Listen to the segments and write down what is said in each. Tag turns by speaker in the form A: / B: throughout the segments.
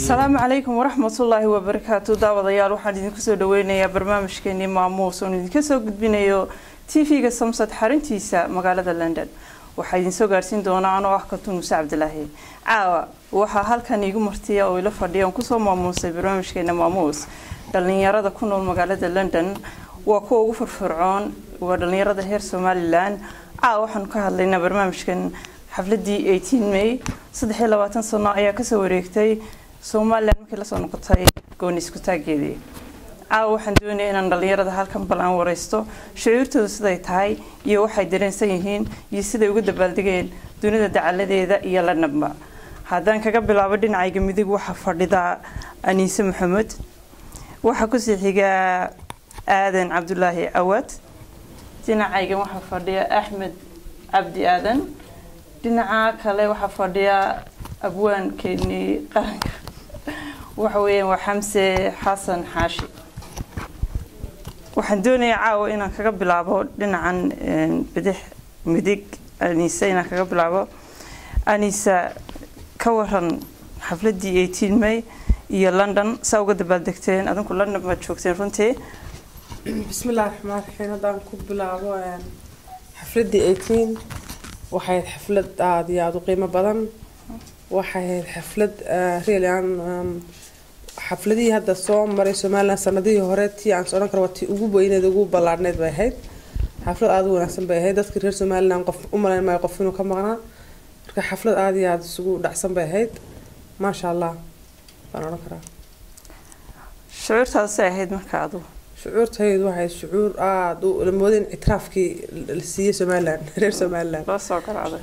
A: السلام عليكم ورحمة الله وبركاته داوديال waxaan idinku soo dhaweynayaa barnaamijkeeni maamuus oo idinka soo gudbinayo TV-ga Samsat xarintiisa magaalada London waxa idin soo gaarsiin doona anoo ah Kaltuun Muuse Cabdilaahi caawa waxa halkan igu martiya oo ila fadhiyan ku soo maamuusay barnaamijkeena maamuus dhalinyarada ku nool magaalada London waa kuwa ugu firfircoon waa dhalinyarada heer Somaliland caawa waxaan ka hadlaynaa barnaamijkan xafladii 18 May 23 sano ayaa ka soo wareegtay Somaliland markii la soo noqotay gooni isku taageedii waxaan doonayaa inaan dhalinyarada halkan balan wareysto shucuurtooda siday tahay iyo waxay dareensan yihiin iyo siday ugu dabaaldegeen dunida dacaladeeda iyo la nabma haddaan kaga bilaabo dhinacayga midig waxa fadhida Aniise Maxamed waxa ku sii xiga Aadan Cabdullaahi Awad dhinacayga waxa fadhiya Axmed Cabdi Aadan dhinaca kale waxa fadhiya abwaan keeni qaranka waxa weeyaan waa Xamse Xasan Xaashi waxaan doonayaa caawa inaan kaga bilaabo dhinacan bidix midig Aniise inaan kaga bilaabo Aniise ka waran xafladii 18 May iyo London saa uga dabaaldegteen adinku London ma joogteen runtii
B: bismillaahir rahmaanir rahiim hadaan ku bilaabo xafladii 18 waxay xaflad aad iyo aad u qiimo badan waxay xaflad reelan xafladii hadda soo maray Soomaaliland sanadihii hore tii aan soo karo wati ugu weyneed ugu balaarneed bay ahayd xaflad aad u wanaagsan bay ahayd dadka reer Soomaaliland qof u malayn ma qof inuu ka maqnaa marka xaflad aad iyo aad isugu dhacsan bay ahayd ma sha Allah baan oran karaa
A: shucuurtaas ay ahayd marka adu
B: shucuurtaydu waxay shucuur aad u lamoodin itraafkii la siiyay Soomaaliland reer Soomaaliland
A: la soo qaraaday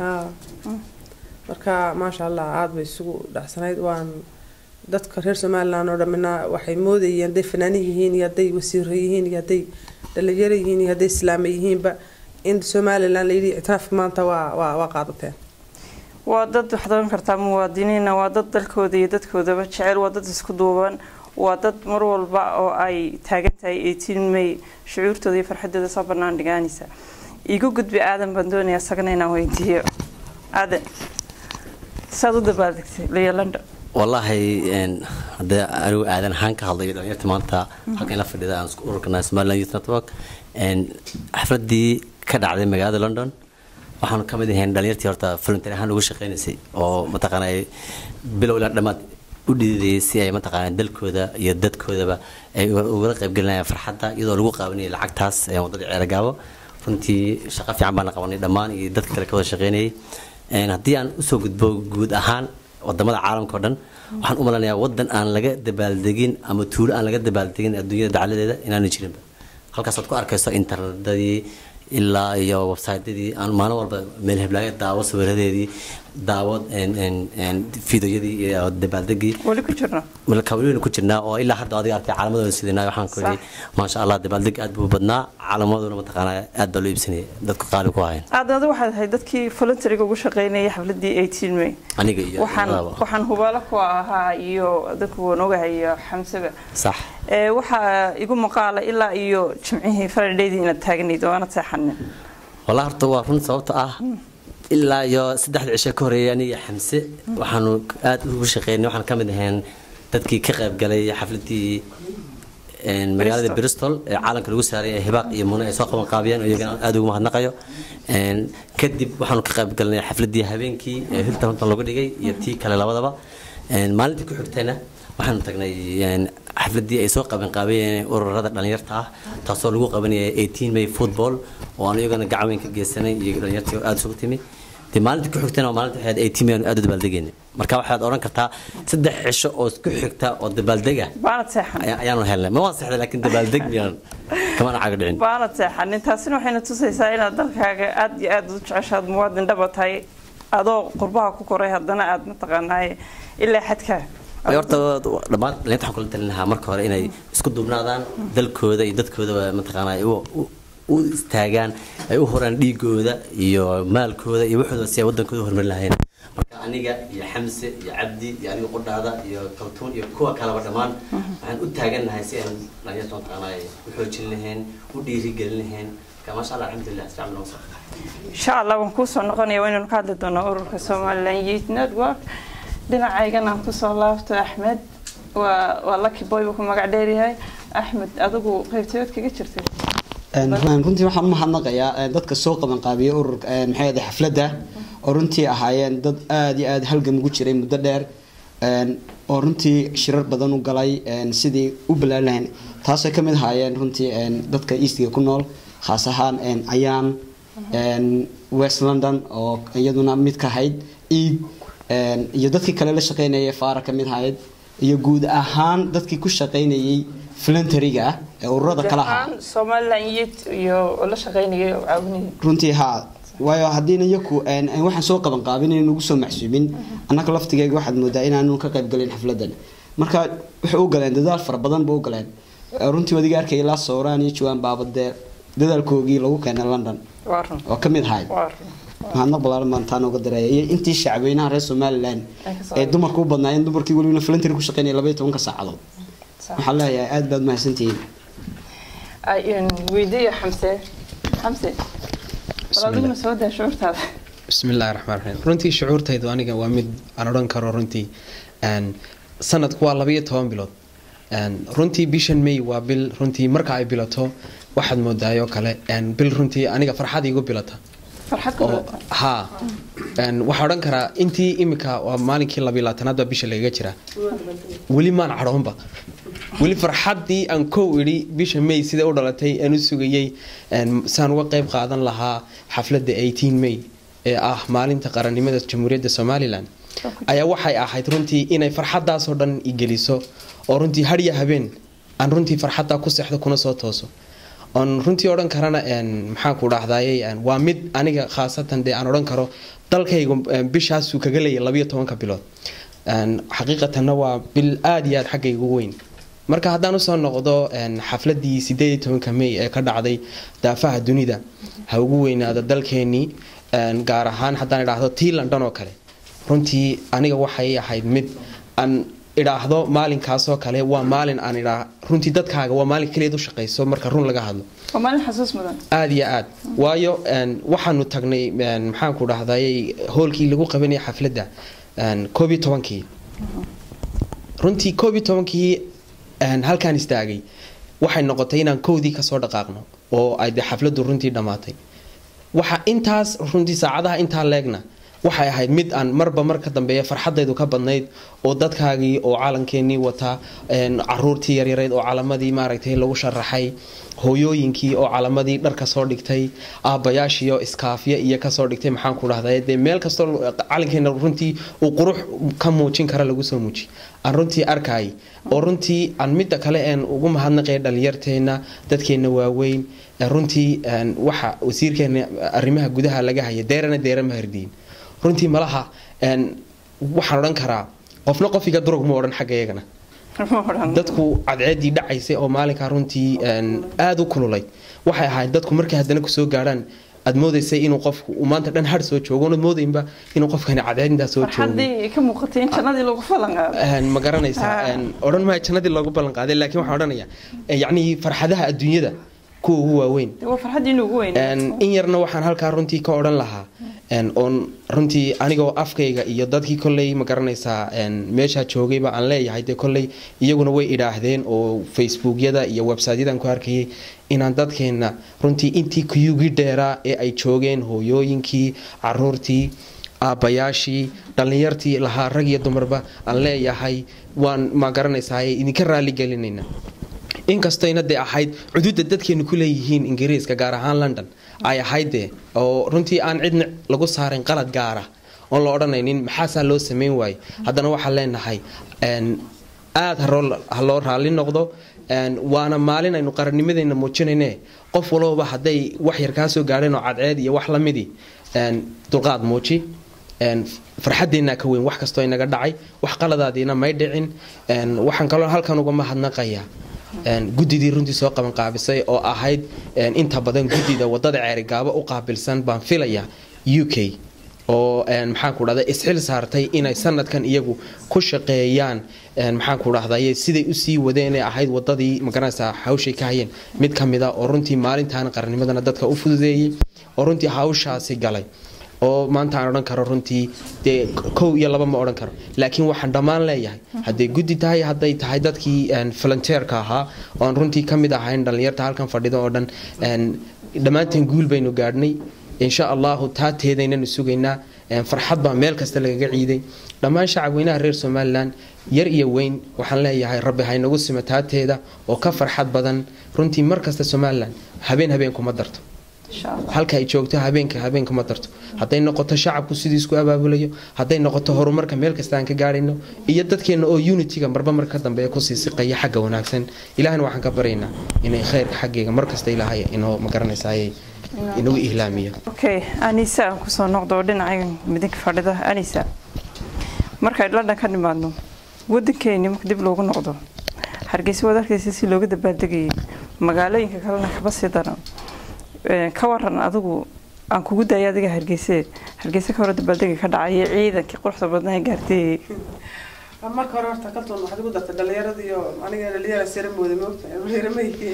B: marka ma sha Allah aad bay isugu dhacsanayd waan dadka reer Soomaaliland oo dhamina waxay moodayeen day fanaaniin yihiin iyo day wasiir yihiin iyo day dhalinyaro yihiin iyo day islaami yihiin ba in Soomaaliland leeyahay itraaf maanta waa qaadateen
A: waa dad waxdan karta muwaadiniina waa dad dalkooda iyo dadkoodaba jecel waa dad isku duuban waa dad mar walba oo ay taagan tahay 18 May shucuurtooda iyo farxadooda soo banaan dhigaanaysa igu gudbi Aadan Bandooniya sagna inaan weydiiyo Aadan saadu dabaaldegtay London
C: والله هذا أنا آذان هانك هذا يعني تمانتا حكينا في الإذا أنا سكور كنا اسمه لا يوث نتورك حفلة دي كده على مجال لندن وحنا كمان هن دليل تيارتا فلنتري هن وش خينا سي أو متقنا بلولا لما ودي سي أي متقنا دل كذا يدد كذا بقى ورقة قلنا فرحتها إذا الوقت بني العكتاس موضوع عرقاوة فنتي شقف عمالنا قوانين دمان يدد كذا كذا شغيني هدي أنا أسوق جود أهان wadamada caalamka oo dhan waxaan u malanayaa wadan aan laga dabaaldegin ama tuulo aan laga dabaaldegin adduunyada dacaladeeda inaan jirin halkaas aad ku arkayso internetadii ilaa iyo website-yadii aan maalin walba meel heblaaya daawo sawiradeedii daawad fiidiyoyadii iyo dabaaldegii
A: wali ku jirna
C: wali ku jirna oo ilaa hadda adiga artay calamadooda sidina waxaan ku yiri ma sha Allah dabaaldeg aad buu badnaa calamadooda ma taqaanaa aad baa loo iibsanay dadku qaali ku hayeen
A: aad waxaad ahayd dadkii voluntary ugu shaqeynayay xafladii 18 May
C: aniga iyo
A: waxaan hubaalo ku ahaa iyo dadku wanaagahay Xamsaba
C: sax
A: waxa igu maqaala ilaa iyo jimcihii Friday-dii inaad taagnayd oo ana taxanin
C: wallahi horta waa run sababta ah ilaa iyo 3 cisho ka horeeyay aniga Xamse waxaanu aad ugu shaqeynay waxaan kamid ahayn dadkii ka qayb galay xafladii magaalada Bristol ee caalamka lagu saaray hibaaq iyo muuna ay soo qaban qaabiyeen oo iyagana aad ugu mahadnaqayo kadib waxaanu ka qayb galnay xafladii habeenkii ee Hilton lagu dhigay iyo tii kale labadaba maalintii ku xigtayna waxaan tagnay xafladii ay soo qaban qaabiyeen ururada dhalinyarta ah taasoo lagu qabanayay 18 May football oo aan iyagana gacan ka geysanay iyo dhalinyarta aad soo timi maalintii ku xigtayna maalintii waxaad 18 May aad u dabaaldegeen marka waxaad oran kartaa 3 cisho oo isku xigta oo dabaaldega
A: baanad seexan
C: ayaanu helnay ma waan seexday laakiin dabaaldeg miyaan kama caga dhicin
A: baanad seexan intaasina waxayna tusaysaa inaad dalkaaga aad iyo aad u jeceshaad muwaadin dhaba tahay adoo qurbaha ku koray haddana aad ma taqaanaay ilaa xadka
C: horta dhamaan leeyahay kula talinaha marka hore inay isku duubnaadaan dalkooda iyo dadkooda ma taqaanay u istaagaan ay u horaan dhigooda iyo maalkooda iyo waxooda si ay wadankooda horumar lahayn marka aniga iyo Xamse iyo Cabdi iyo aniga qodhaada iyo Kaltuun iyo kuwa kale dhamaan waxaan u taaganahay si aan dhalinyarada taqaanay u xoojin lahayn u dhiiri gelin lahayn kama sha Allah alxamdulillah isticmaalna insha Allah
A: waan ku soo noqonayaa inaan ka hadli doono ururka Somaliland Youth Network dhinacaygana aan ku soo laabto Axmed waa lucky boy ku magac dheer yahay Axmed adigu qaybteed kaga jirtay
D: runtii waxaan u mahadnaqayaa dadka soo qaban qaabiyay ururka maxay ahayd xafladda oo runtii ahaayeen dad aad iyo aad halgan ugu jiray muddo dheer oo runtii shirar badan u galay sidii u balaalaan taasoo ka mid ahaayeen runtii dadka Eastiga ku nool khaas ahaan ayaan West London oo iyaduna mid ka ahayd iyo dadkii kale la shaqeynayay Faara ka mid ahayd iyo guud ahaan dadkii ku shaqeynayay voluntary-ga ee ururada kala ahaa
A: Soomaaliland iyo la shaqeynayay caawinayay
D: runtii waayo hadii iyaku waxaan soo qaban qaabinay inuu soo maxsuubin annaka laftigeega waxaad moodaa inaanu ka qayb galin xafladan marka wuxuu u galeen dadaal fara badan buu u galeen runtii wadiga arkay ilaa Sooraan iyo Juwan Baabade dadaalkoogii lagu keenay London oo kamid ahay waxaan balaaran maantaan uga dareeyay intii shacabweynaha reer Soomaaliland ee dumarku u badnaayeen dumarkii waliba voluntary ku shaqeynay 12 saacadood waxaan leeyahay aad baad mahadsantihiin
A: ayaan weydiiyay Xamse walaaduna soo daa shuurtaada
E: bismillaahir rahmaanir rahiim runtii shuurtaydu aniga waa mid aan oran karo runtii sanadku waa 12 bilood runtii bishan May waa bil runtii marka ay bilato waxaad moodaayo kale bil runtii aniga farxad igu bilata waxaan oran karaa intii imika waa maalinkii 12aad bisha laga jira wali maan caroonba wali farxadii aan koow iri bisha May sida u dhalatay aan u sugayay saan uga qayb qaadan lahaa xafladda 18 May ee ah maalinta qarannimada Jamhuuriyadda Soomaaliland ayaa waxay ahayd runtii inay farxadaas oo dhan igeliso oo runtii hariya habeen aan runtii farxadda ku seexdo kuna soo tooso on runtii oran karana maxaan ku dhahdayay waa mid aniga khaasatan aan oran karo dalkaygu bishaas uu kaga leeyahay 12 bilood xaqiiqatan waa bil aad iyo aad xaqaygu weyn marka haddaan u soo noqdo xafladii 18 May ee ka dhacday daafaha dunida ha ugu weynaada dalkeeni gaar ahaan haddaan idhaahdo tii London oo kale runtii aniga waxay ahayd mid aan idhaahdo maalinkaas oo kale waa maalin aan runtii dadkaaga waa maalin kaliya u shaqeyso marka run laga hadlo
A: waa maalin xasuus mudan
E: aad iyo aad waayo waxaanu tagnay maxaan ku dhahdayay hoolkii lagu qabanay xafladda 12 runtii 12 halkaan istaagay waxay noqotay inaan koodii ka soo dhaqaaqno oo ay xafladdu runtii dhamaatay waxa intaas runtii saacadaha inta leegna waxay ahayd mid aan marba marka dambeeya farxadaydu ka badnayd oo dadkaagii oo calankeenii wata caruurtii yaryarayd oo calamadii maaragtay lagu sharaxay hooyooyinkii oo calamadii dhar ka soo dhigtay aabayaashii oo iskaafiya iyo ka soo dhigtay maxaan ku dhahday meel kasto calankeena runtii uu qurux ka muujin kara lagu soo muuji aan runtii arkay oo runtii aan midda kale ugu mahadnaqay dhalinyarteena dadkeena waaweyn runtii waxa wasiirkeena arrimaha gudaha laga hayay deera mahardiin runtii malaha waxaan oran karaa qofna qofiga durug ma oran xageeyagana dadku cadceedii dhacaysay oo maalinka runtii aad u kululay waxay ahayd dadku markay hadana ku soo gaaraan aad moodaysay inuu qofku maanta dhan har soo joogo oo moodaynba inuu qofkani cadceedinta soo joogo
A: hadii ka muuqatay in jannadii lagu falan qaaday
E: ma garanaysaa oran ma jannadii lagu balan qaaday laakiin waxaan oranayaa yacni farxadaha adduunyada kuwa ugu waaweyn
A: waa farxadii ugu weyn
E: in yarna waxaan halka runtii ka oran lahaa on runtii anigoo afkayga iyo dadkii kolley ma garanaysaa meesha joogayba aan leeyahay de kolley iyaguna way idhaahdeen oo facebookyada iyo website-yadan ku arkayay inaan dadkeena runtii intii kuyugi dheeraa ee ay joogeen hooyooyinkii caruurtii aabayaashii dhalinyartii lahaa rag iyo dumarba aan leeyahay waan ma garanaysaa idinka raali gelinayna inkastayna de ahayd xuduudda dadkeenu ku leeyihiin Ingiriiska gaar ahaan London ay ahayd oo runtii aan cidna lagu saarin qalad gaar ah oo la oranaynin maxaa loo sameyn waay haddana waxa leenahay aad loo raali noqdo waana maalin aynu qarannimadeena muujinayne qof walba haday wax yar ka soo gaareen oo cadceed iyo wax la midi dulqaad muuji farxadeena ka weyn wax kasto inaga dhacay wax qaladaadina may dhicin waxaan kaloo halkan uga mahadnaqayaa gudidii runtii soo qaban qaabisay oo ahayd inta badan gudida wadada ceerigaabo u qaabilsan baan filaya UK oo maxaan ku dhahday isxil saartay inay sanadkan iyagu ku shaqeeyaan maxaan ku dhahday siday u sii wadeen ee ahayd wadadii magaranaysa hawshay ka hayeen mid kamida oo runtii maalintan qarannimadana dadka u fududeeyay oo runtii hawshaasi galay oo maanta aan odhan karo runtii dee 1 iyo 2 ma odhan karo laakiin waxaan dhammaan leeyahay hadday guddi tahay hadday tahay dadkii volunteerka ahaa oo aan runtii ka mid ahayn dhalinyarta halkan fadhida oo dhan dhammaanteen guul baynu gaadhnay insha allahu taateedaynanu sugaynaa farxad baa meel kasta lagaga ciiday dhammaan shacabweynaha reer somalilan yar iyo weyn waxaan leeyahay rabbi haynagu sima taateeda oo ka farxad badan runtii mar kasta somalilan habeen kuma darto halka ay joogto habeenka ma darto hadday noqoto shacabku sidii isku abaabulayo hadday noqoto horumarka meel kasta aan ka gaarayno iyo dadkeena oo unity-ga marba marka dambe ku sii siqaya xagga wanaagsan ilaahna waxaan ka baryaynaa inay khayrka xaggeega mar kasta ilaahay inoo ma garanaysaay inagu ihlaamiyo
A: okay anisa aan ku soo noqdo dhinaca midinka fadhida anisa markay London ka nimaadno wadankeena marka dib loogu noqdo hargeysa wadarkiisa si looga dabaaldegay magaalooyinka kalena ka basii daran ka waran adigu aan kugu daayay adiga hargeysa ka hor dabaaldegay ka dhacay ciidankii quruxda badnaa gaartay
B: marka hore horta ka toon waxaad ugu dartay dhalinyarada iyo aniga dhalinyarada seeramooda moogta reermayke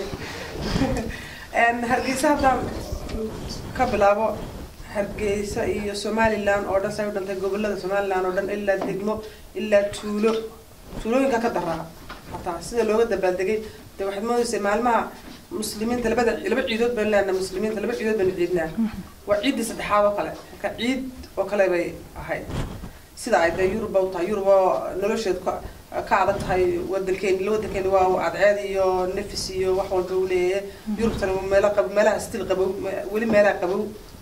B: hargeysa hadda ka bilaabo hargeysa iyo Somaliland oo dhan say u dhantay gobolada Somaliland oo dhan ilaa degmo ilaa tuulooyinka ka daraa hataa sida looga dabaaldegay waxaad moodaysaa maalmaha muslimiinta laba ciidood baan leenahay muslimiinta laba ciidood baan ciidnaa waa ciidii saddexaad oo kale ka ciid oo kale bay ahayd sida ay Yurub oo tahay Yurub nolosheed ka adag tahay wadankeena waa cadceed iyo nafis iyo wax walba uu leeyahay Yurub tan meelaha stil qabow wali meelaha qabow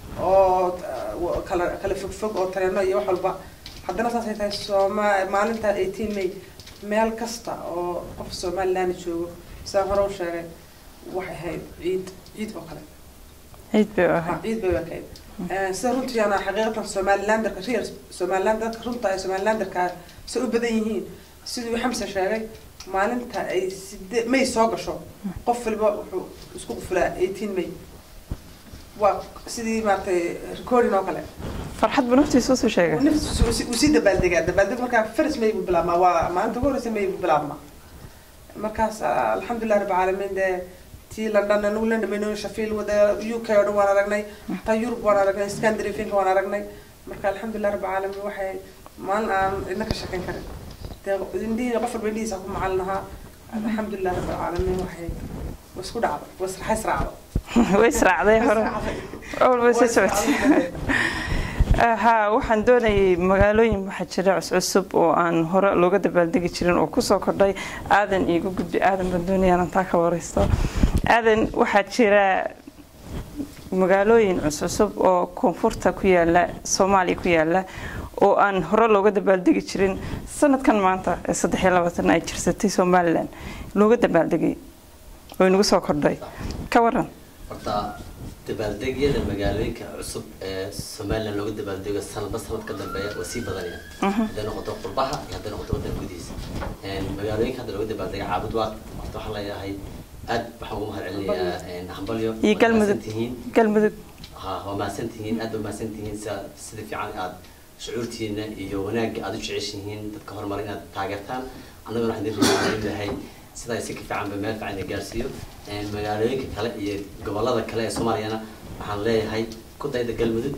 B: oo kala fog oo tareeno iyo wax walba haddana saasay tahay maalinta 18 May meel kasta oo qof Somaliland joogo saan hore u sheegay waxay ahayd ciid oo kale
A: ciid bay ahayd
B: sida runtii ana xaqiiqatan Somaliland-ka reer Somaliland dadka runta ay Somaliland-ka soo badan yihiin sidii Xamsa sheegay maalinta ay May soo gasho qof walba wuxuu isku qufraa 18 May waa sidii maartay recording oo kale
A: farxad banaftiisa soo sheegay
B: naftiisa u sii dabaaldeg marka first May buu bilaabmaa waa maalinta ugu horeysa May buu bilaabmaa markaas alxamdulillah rabbil caalamiin de tii London anu London baynu Sheffield wada UK oo dhan waan aragnay hatta Europe waan aragnay Scandinavia waan aragnay marka alxamdulillah rabbil caalamiin waxay maalin aan idinka shaqeyn karin indii qof walba indiisa ku macalinaha alxamdulillah rabbil caalamiin waxay wasku dhacday wasraacday hore awal way socotay waxaan doonayay magaalooyin waxa jira cusub oo aan hore looga dabaaldegi jirin oo ku soo kordhay aadan iigu gudbi aadan baan doonayaan taa ka wareysto aadan waxa jira magaalooyin cusub oo koonfurta ku yaala Soomaaliya ku yaala oo aan hore looga dabaaldegi jirin sanadkan maanta 23 ay jirsatay Somaliland looga dabaaldegay oo inagu soo kordhay ka waran
C: horta dabaaldegyada magaalooyinka cusub ee Somaliland looga dabaaldego sanad ka dambeeya oo sii badanaya hadda noqoto qurbaha iyo hadda noqoto wadanka gudihiisa magaalooyinka hadda looga dabaaldego caabud waa waxa la yahay aad waxa ugu mahadcelinayaa hambalyo
A: iyo galmudug
C: waa maasantihiin aad u maasantihiin sida fiican aad shucuurtiina iyo wanaagga aad u jeceshihiin dadka horumarin aad taageertaan annaguna waxaan idin leeyahay sida ay si fiican ba meel fiican gaarsiiyo magaalooyinka kale iyo gobolada kale ee Soomaaliyana waxaan leeyahay ku dayda galmudug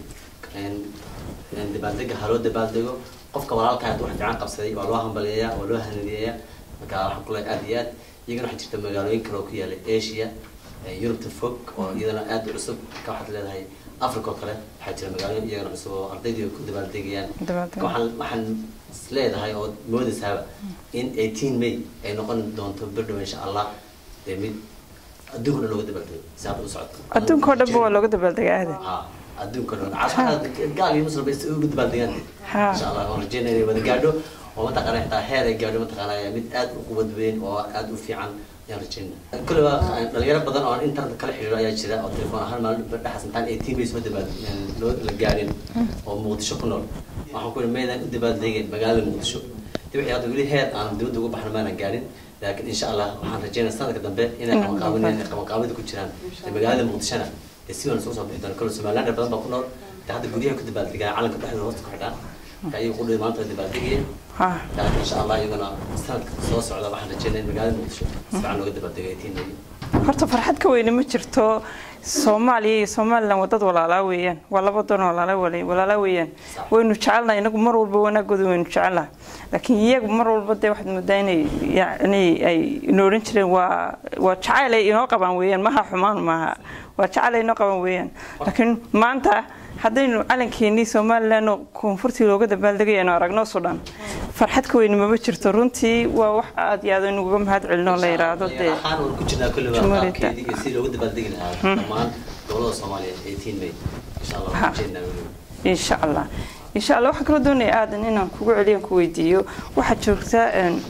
C: dabaaldega haro dabaaldego qofka walaalka ah wax fiican qabsaday waa loo hambaliyaa oo loo hanadiyaa marka waxaan ku leeyahay aad iyo aad iyagana waxa jirta magaalooyin kale oo ku yaala Asia Europe fog oo iyadana aad u cusub ka waxaad leedahay Africa kale waxa jira magaalooyin iyagana cusub oo ardaydu ku dabaaldegayaan waxaan leedahay oo moodaysaa in 18 May ay noqon doonto birdo insha Allah mid adduunka looga dabaaldego saad u socoto
A: adduunka oo dhan waa looga dabaaldegaa
C: adduunka oo dhan gaal iyo muslim bay ugu dabaaldegaan insha Allah oo rajaynayna wada gaadho oo ma taqaan xitaa heer ay gaadho ma taqaan mid aad u quwad weyn oo aad u fiican yaan rajaynaa kullu dhalinyaro badan oo internet kala xiriiro ayaa jira oo telefoon ahaan maalin dhaxas intaan 18 May soo dabaaldego la gaarin oo Muqdisho ku nool waxaan ku meedan u dabaaldegay magaalada Muqdisho wixii aad wili heer aan dawladda ugu baxna maana gaarin laakiin insha Allah waxaan rajaynayaa sanadka dambe inay qabanqaabada ku jiraan magaalada Muqdishona si wan soo bixi doona kullu Somaliland badan baa ku nool hadda guriyaha ku dabaaldegaa calanka dhexdooda hoosta ku xidhaan ayay ku dhimaanta dabaaldegayeen laakiin insha Allah iyagana sanadka soo socda waxaan rajaynayaa magaalada Muqdisho si fiican looga dabaaldegay 18 May
A: horta farxad ka weyn ma jirto Soomaaliya iyo Soomaaliland wadad walaala weeyaan waa laba doon walaala weeyaan waynu jecelnahay inagu mar walba wanaagooda waynu jecelnahay laakiin iyagu mar walba de waxaad moodaynay yani ay inooran jireen waa jacayl ay inoo qabaan weeyaan maha xumaan maaha waa jacayl ay inoo qabaan weeyaan laakiin maanta haddaynu calankeennii Soomaaliland oo koonfurtii looga dabaaldegayno aragno Suudaan farxad ka weyn ma jirto runtii waa wax aad iyo aad uga mahad celino la yiraahdo de
C: waxaan ku jirnaa kulli waa qaabkeedii si looga dabaaldegi lahaa dhammaan gobolada Soomaaliya 18 May insha Allah insha Allah waxa kala doonaya aadan inaan kugu celiyo ku weydiiyo waxa joogta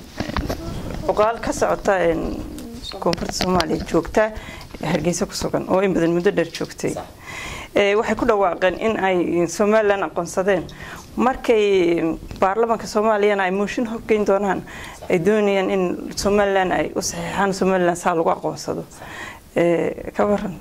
C: oqaal ka socota koonfurta Soomaaliya joogta Hargeysa ku sugan oo in badan muddo dheer joogtay waxay ku dhawaaqeen in ay Soomaaliland aqoonsadeen markay baarlamaanka Soomaaliya ay motion hoggayn doonaan ay doonayaan in Soomaaliland ay u saxiixaan Soomaaliland saa lagu aqoonsado ka waran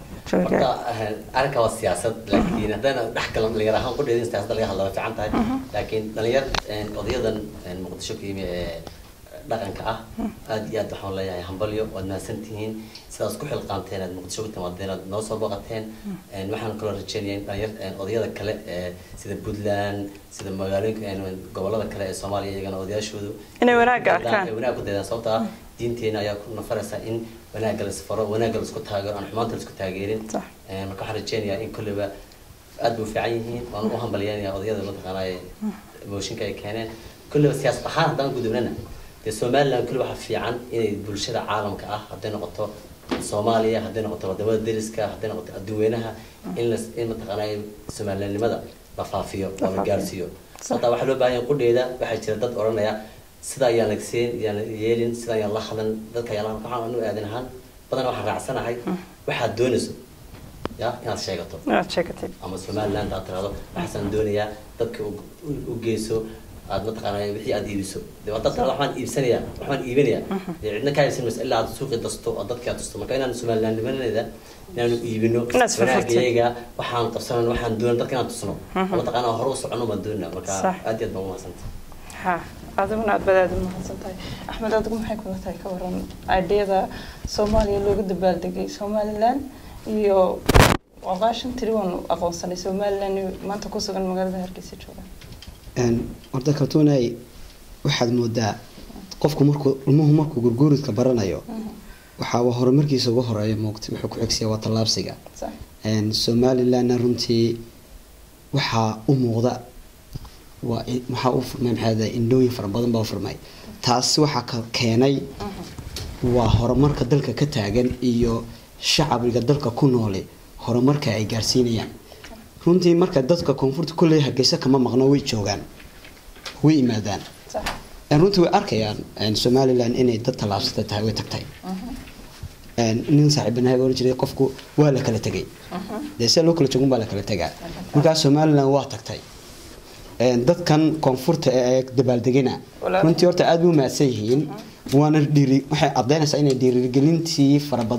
C: arka waa siyaasad laakiin hadana dhaxkalan la yarahan ku dheedin siyaasad laga hadlo fiican tahay laakiin dhalinyar odayadan Muqdisho ka yimid dhaqanka ah aad iyo aad waxaan leeyahay hambalyo waad maasantihiin sidaas ku xilqaanteen aad Muqdisho ku timaadeen aad noo soo booqateen waxaan kula rajeynayaa odayada kale sida Puntland sida magaalooyinka gobolada kale ee Soomaaliya iyagana odayaashoodu
A: inay wanaag arkaan
C: wanaag ku deedaan sababta diinteena ayaa ku nafaraysa in wanaag la isfaro wanaag la isku taageero aan xumaanta la isku taageerin marka waxaan rajeynayaa in kulliba aad u fiican yihiin waan u hambalyeeyaa odayada la taqaanay mooshinka ay keeneen kulliba siyaasad ahaan haddaan gudubnana Soomaaliland kulli waxa fiican inay bulshada caalamka ah haday noqoto Soomaaliya haday noqoto wadamada deriska haday noqoto adduunyanaha in mataqaanay Soomaalilandnimada la faafiyo oo la gaarsiiyo sababta waxa loo baahan yahay qudheeda waxa jira dad oranaya sida ay lagseen yeelin sida ay la hadlan dadka ay waxaan u aadanahan badan waxa raacsanahay waxa doonayso inaad sheegato ama Soomaaliland aad tiraahdo waxaan doonayaa dadka u geeso aad mataqaanay wixii aad iibiso dadka waxaan iibsanayaa waxaan iibinayaa cidna ka haysan mas'ala aad suuq dasto oo dadka tusto marka inaan Soomaaliland nimanada inaan iibino wanaagayga waxaan qabsan waxaan doon dadka inaan tusno mataqaanaa hor u socono ma doonaa marka aad iyo aad baan u mahadsantahay
A: aduna aad badaad u mahadsantahay Axmed adigu maxay kula tahay ka waran ideyada Soomaaliya looga dabaaldegay Soomaaliland iyo waqashan tiriwan aqoonsanay Soomaaliland maanta ku sugan magaalada Hargeysa jooga
D: horta kartoonay waxaad moodaa qofku markuu gurguuridka baranayo waxa uu horumarkiisa ugu horeeyo moogti wuxuu ku xigsiyaa waa talaabsiga Soomaaliland runtii waxa u muuqda waxa uu furmay maxay indhooyin fara badan baa furmay taas waxa ka keenay waa horumarka dalka ka taagan iyo shacabka dalka ku nool horumarka ay gaarsiinayaan runtii marka dadka koonfurta kulay Hargeysa kama maqno way joogan way imaadaan runtii way arkayaan Soomaaliland inay dad talaabsata tahay way tagtay nin saaxiibanahay oo jiray qofku waa la kala tagay deesay loo kala joogun baa la kala tagaa marka Soomaaliland waa tagtay dadkan koonfurta ee dabaaldegina runtii horta aad u maasay yihiin waana waxay adeynaysaa inay dhiirigelintii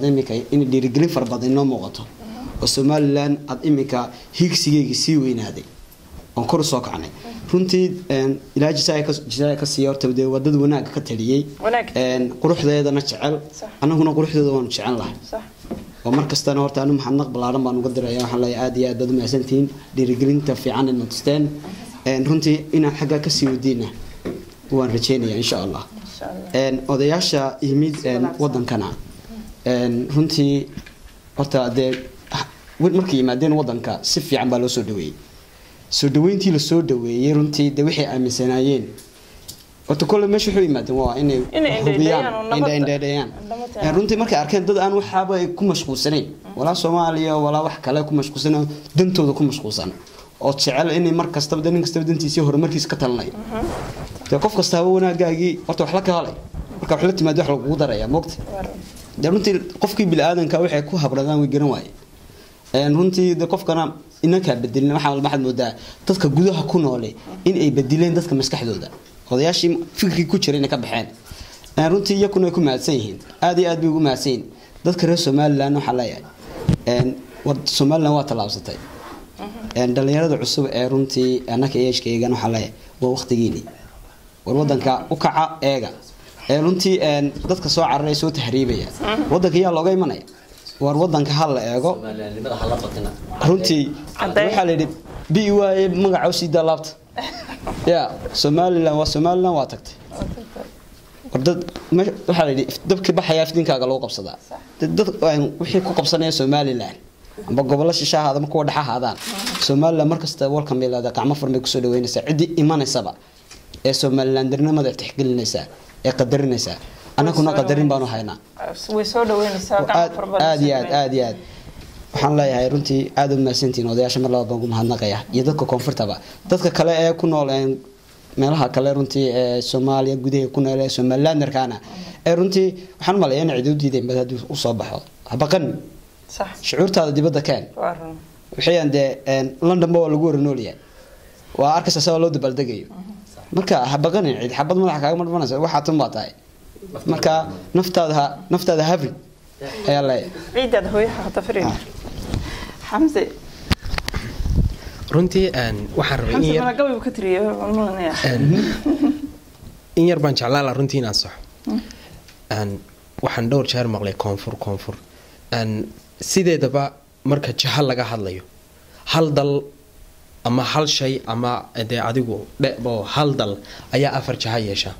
D: fara badan noo muuqato oo Soomaaliland ad imika higsigeega sii weynaaday oo kor soo kacnay runtii ilaa jisaay ka sii horta wadada wanaag ka taliyay quruxdeedana jecel anaguna quruxdeeda waan jecel lahay oo markastana horta anu maxamed balaaran baan uga dirayaa waxaan leeyahay aad iyo aad u mahadsantiin dhiirigelinta fiican ee noqdeen runtii inaan xagga ka sii wadina waan rajeynayaa insha Allah odayaasha yimid wadankana runtii horta markii yimaadeen wadanka si fiican baa loo soo dhaweeyay soo dhaweyntii la soo dhaweeyay runtii wixii aaminsanayeen wato kale meesha wuxuu yimaadeen waa inay hubiyaan runtii markay arkeen dad aan waxaaba ay ku mashquulsanayn walaa Soomaaliya walaa wax kale ku mashquulsan dantooda ku mashquulsan oo jecel inay mar kasta nin kasta dantiisa horumarkiisa ka talanay qof kasta wanaagaagii horta wax la ka halay marka wax la timaado wax lagu daraya moogta runtii qofkii bilaadanka waxay ku habradaan way garan waayeen runtii qofkana inaka bedelna waxa walba xad moodaa dadka gudaha ku nool in ay bedeleen dadka maskaxdooda odayaashii fikri ku jiray in ka baxeen runtii iyakuna ku maadsan yihiin aad iyo aad bay ugu maadsan yihiin dadka reer Soomaaliland waxa la yahay Soomaaliland waa talaabsatay dhalinyarada cusub ee runtii anaka eeshkaygan waxa la yahay waa waqtigiini war wadanka u kaca eega runtii dadka soo cararaya soo tahriibaya wadanka yaa looga imanaya war wadanka hal la eego runtii waxa la yidhi bi waaye magaca u sii daalaabta ya Somaliland waa tagtay wardad waxa la yidhi dabkii baxaya afdinkaaga loo qabsadaa dad wixii ku qabsanaya Somaliland amba gobolka shishaha ama kuwa dhaxaadaan Somaliland markasta welcome meelada gacmo furmay ku soo dhaweynaysa cidi imaanaysaba ee Somalilandnimada tixgelinaysa ee qadarinaysa anaguna qadarin baanu haynaa
A: way soo dhaweynaysaa gacmo furmay
D: aad waxaan leeyahay runtii aad u maasantiin odayaasha mar labaad baan ku mahadnaqaya iyo dadka koonfurtaba dadka kale ee ku nool meelaha kale runtii Soomaaliya gudaha ku nool Somalilanderkana runtii waxaan maleeyaa in cid u diiday mid hadii u soo baxo habaqan
A: صح
D: shucuurtaada dibadda keen waxay London baa lagu warnooliyay waa arkaysa soo loo dabaaldegayo marka habaqanin cid xabad madax kaaga marmanaysa waxa tan baatay marka naftaada habi ayaa la
A: ciidada hooyaha tafriin Hamza
E: runtii waxaan rabay in
A: yar gabi ka tiriyo walmalaya
E: in yar baan jeclaan lahaa runtii inaan sax waxaan dhowr jeer maqlay koonfur sideedaba marka jahal laga hadlayo hal dal ama hal shay ama adigu dhebo hal dal ayaa afar jaha yeesha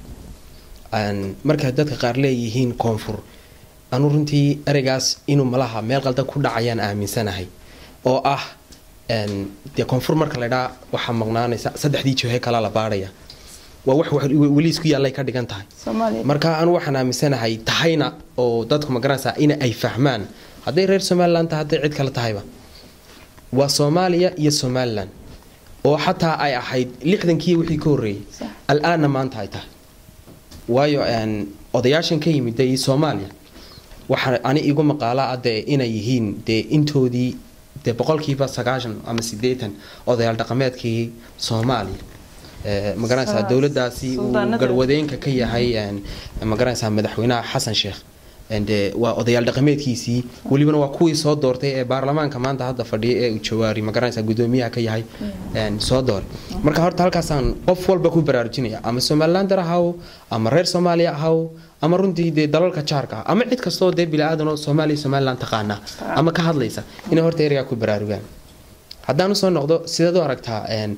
E: marka dadka qaar leeyihiin koonfur anu runtii ereygaas inuu malaha meel qaldan ku dhacayaan aaminsanahay oo ah de koonfur marka la dhaa waxa maqnaanaysa saddexdii jiho kala la baaraya waa wax wali isku yaalay ka dhigan tahay marka anu waxaan aaminsanahay tahayna oo dadku ma garanaysaa in ay fahmaan haday reer Somaliland haday cid kale tahayba waa Soomaaliya iyo Somaliland oo xataa ay ahayd 60kii wixii ka horeeyay al'aana maanta ay tahay waayo odayaashan ka yimid ee Soomaaliya waxa ani igu maqaala inay yihiin de intoodii de boqolkiiba 90 ama 80 odayaal dhaqameedkii Soomaaliya magaranaysa dawladdaasi uu garwadeenka ka yahay magaranaysa madaxweynaha Xasan Sheekh waa odayaal dhaqameedkiisii waliba waa kuwii soo doortay ee baarlamaanka maanta hadda fadhiya ee Jawaari magaranaysa gudoomiyaha ka yahay soo door marka horta halkaasaan qof walba ku baraarujinaya ama Somaliland rahaw ama reer Soomaaliya ahaw ama runtii dalalka jaarka ama cid kastoo bilaadan oo Somaliland taqaana ama ka hadlaysa inay horta ereyga ku baraarugaan haddaan soo noqdo sidoo aragtaa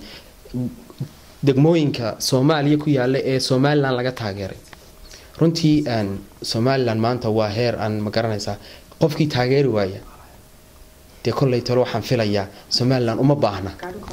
E: degmooyinka Soomaaliya ku yaala ee Somaliland laga taageeray runtii Somaliland maanta waa heer aan ma garanaysaa qofkii taageeri waaya de kollay talo waxaan filayaa Somaliland uma baahna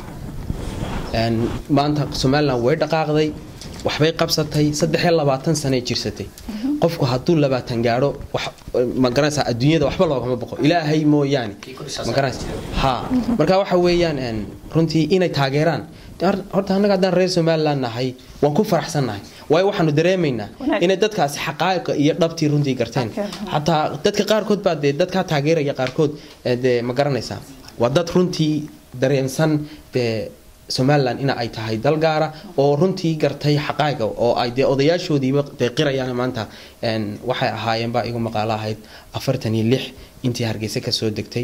E: maanta Somaliland way dhaqaaqday waxbay qabsatay 23 sano jirsatay qofku hadduu 20 gaaro ma garanaysaa adduunyada waxba loogama baqo ilaahay mooyaane ma garanaysaa ha marka waxa weeyaan runtii inay taageeraan horta anaga hadaan reer Somaliland nahay waan ku faraxsanahay way waxaanu dareemaynaa in dadkaas xaqaa'iq iyo dhabtii runtii garteen hatta dadka qaar kood baa dadka taageeraya qaar kood ma garanaysaa waa dad runtii dareemsan Somaliland ina ay tahay dal gaara oo runtii gartay xaqaa'iq oo ay odayaashoodii qirayaan maanta waxay ahaayeen baa igu maqaala ahayd 46 intii Hargeysa ka soo degtay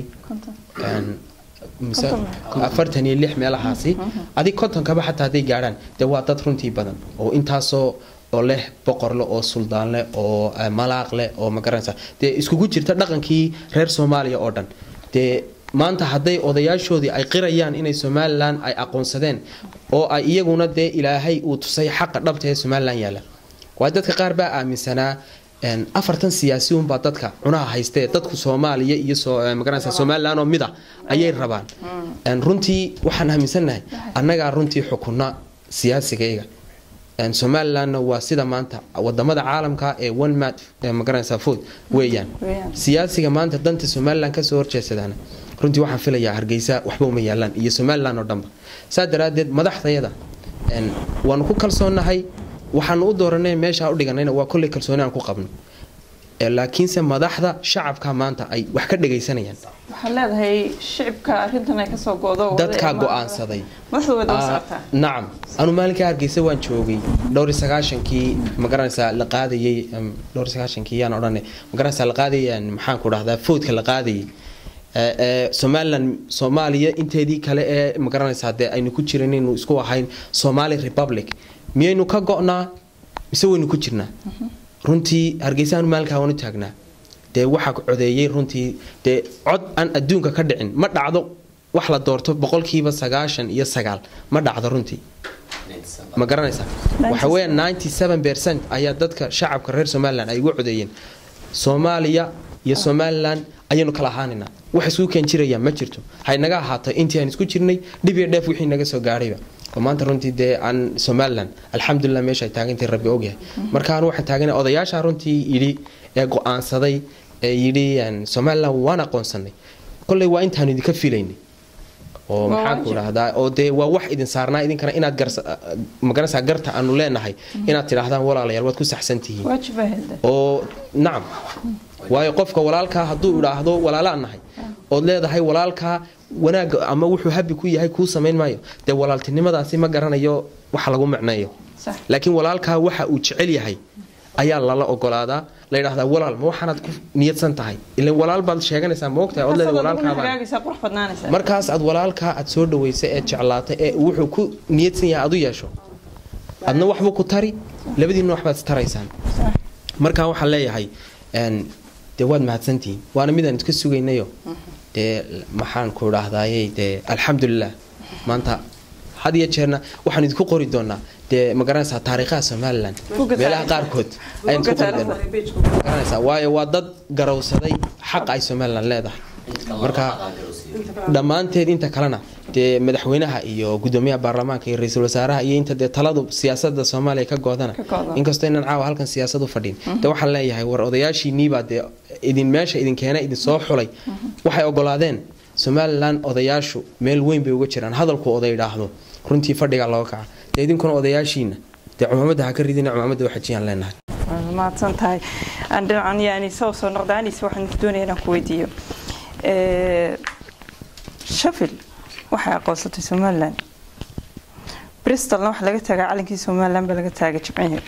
E: 46 meelahaasi adi konton kaba xataa haday gaaraan waa dad runtii badan oo intaasoo oo leh boqorle oo suldaan leh oo malaaq leh oo ma garanaysaa iskugu jirta dhaqankii reer Soomaaliya oo dhan maanta haday odayaashoodii ay qirayaan inay Somaliland ay aqoonsadeen oo ay iyaguna ilaahay uu tusay xaq dhabta ee Somaliland yaala waa dadka qaar baa aaminsanaa afartan siyaasi baa dadka cunaha haystay dadku Soomaaliya iyo magaranaysa Somaliland oo mida ayay rabaan runtii waxaan aaminsanahay annaga runtii xukuna siyaasigayga Somaliland waa sida maanta wadamada caalamka ee one man magaranaysa food weeyaan siyaasiga maanta danta Somaliland ka soo horjeesadana runtii waxaan filayaa Hargeysa waxba uma yaalaan iyo Somaliland oo dhanba saadaradeed madaxdayada waan ku kalsoonahay waxaan u dooranay meesha u dhiganayna waa kulli kalsooni aan ku qabno laakiin se madaxda shacabka maanta ay wax ka dhageysanayaan
A: waxaan leedahay shacabka arintan ay ka soo goodo
E: dadka go'aansaday
A: madaxdooda wasarta
E: nacam anu maalinka Hargeysa waan joogay dhowr 9kii ma garanaysaa la qaadayay dhowr 9kii aan oranay ma garanaysaa la qaadayay maxaan ku dhahdaa foodka la qaadayay Soomaaliya inteedii kale ee ma garanaysaa aynu ku jireen inuu isku ahayn Somali Republic miyaynu ka go'naa mise waynu ku jirnaa runtii hargeysa aanu maalinkaa waanu taagnaa dee waxaa codeeyey runtii dee cod aan adduunka ka dhicin ma dhacdo wax la doorto 99% ma dhacdo runtii ma garanaysaa waxa weeyaan 97% ayaa dadka shacabka reer Soomaaliland ay ugu codeeyeen Soomaaliya iyo Somaliland ayaynu kala ahaanina wax isku keen jiraya ma jirto hay naga ahaato intii aan isku jirnay dib iyo dheef wixii naga soo gaarayba maanta runtii dee aan Somaliland alxamdulillah meesha ay taagantay rabbi og yahay marka aan waxaan taaganay odayaasha runtii yiri ee go'aansaday ee yiri Somaliland waan aqoonsanay kulay waa intaan idinka filaynay oo maxaa ku raahdaa oo dee waa wax idin saarnaa idinkana inaad magaranaysaa garta aanu leenahay inaad tidhaahdaan walaalayaal waad ku saxsan tihiin oo nacam waayo qofka walaalka hadduu idhaahdo walaalaan nahay ood leedahay walaalka wanaag ama wuxuu habi ku yahay kuu samayn maayo dee walaaltinimadaasi ma garanayo waxa lagu macneeyo laakiin walaalka waxa uu jecel yahay ayaa lala ogolaadaa la yiraahdaa walaal ma waxaanad ku niyadsan tahay ilaa walaal baad sheeganaysaa ma ogtahay oo leedahay walaalka markaas aad walaalka aad soo dhaweysay ee jeclaatay ee wuxuu ku niyadsan yahay adu yeesho adna waxba ku tari labadiina waxbaad taraysaan marka waxa leeyahay dee waad mahadsantihiin waana midaan iska sugaynayo dee maxaan ku raahdaayay dee alxamdulillah maanta had iyo jeerna waxaan idinku qori doonaa dee ma garanaysaa taariikhaha Somaliland meelaha qaarkood ayaan ku qori doonaa ma garanaysaa waayo waa dad garowsaday xaq ay Somaliland leedahay marka dhammaanteed inta kalena dee madaxweynaha iyo gudoomiyaha baarlamaanka iyo ra'iisul wasaaraha iyo inta dee taladu siyaasadda Soomaaliya ka go'dana inkastoo inaan caawa halkan siyaasad u fadhin dee waxaan leeyahay war odayaashiinii baa dee idin meesha idin keenay idin soo xulay waxay ogolaadeen Somaliland odayaashu meel weyn bay uga jiraan hadalku oday yiraahdo runtii fadhiga loo kaca dee idinkuna odayaashiina dee cumaamada ha ka ridina cumaamada waxa jiyaan leenahay
A: ما تنتهي عندنا يعني سوسو نقداني سوحن بدوني أنا كويديو شفل waxay qoosatay Somaliland Bristol waxa laga tagay calankii Somaliland baa laga tagay jibciye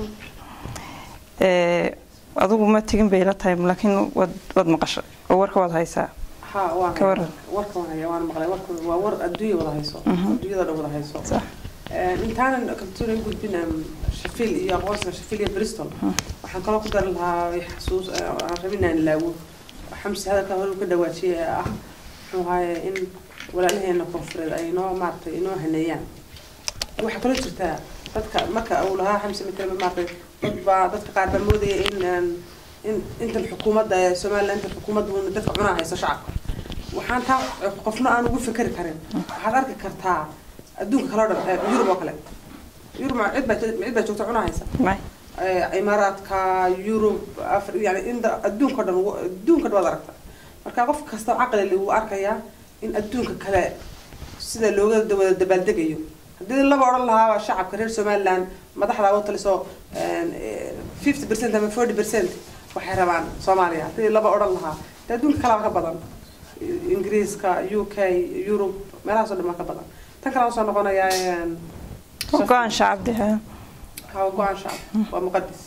A: adigu ma tagin bay la tahay laakiin wad maqashay oo warka wad haysaa
B: ha warka waan maqlay warka waa war adduunyo wada hayso adduunyada wada hayso intaan kaltuun ugu gudbinaa Sheffield iyo qoyska Sheffield iyo Bristol waxaan kala ku dar lahaa xasuus aan rabinaa in laawo xamsi hadalka hore ka dhawaajiyay waxay in walaalahayna koonfureed ay noo maartay inoo haneeyaan waxa kala jirta dadka marka awlaha xamsi midna maartay dadka qaar baa moodaya in inta xukuumadda Somaliland inta xukuumaddu dadka cunaa hayso shacabka waxaan taa qofna aan ugu fikri karin waxaad arki kartaa adduunka kala dhan Yurub oo kale Yurub ma cid baa joogta cunaa haysa Imaaraadka Yurub yani inda adduunka dhan wada aragta marka qof kasta aqal leh uu arkaya in adduunka kale sida looga wada dabaaldegayo hadii la oran lahaa shacabka reer Somaliland madaxda oo taliso 50% ama 40% waxay rabaan Soomaaliya hadii la oran lahaa adduunka kale ka badan Ingiriiska UK Yurub meelahaas oo dhan ka badan tan kale soo noqonaya
A: go'aan shacabka
B: go'aan shacab waa muqadas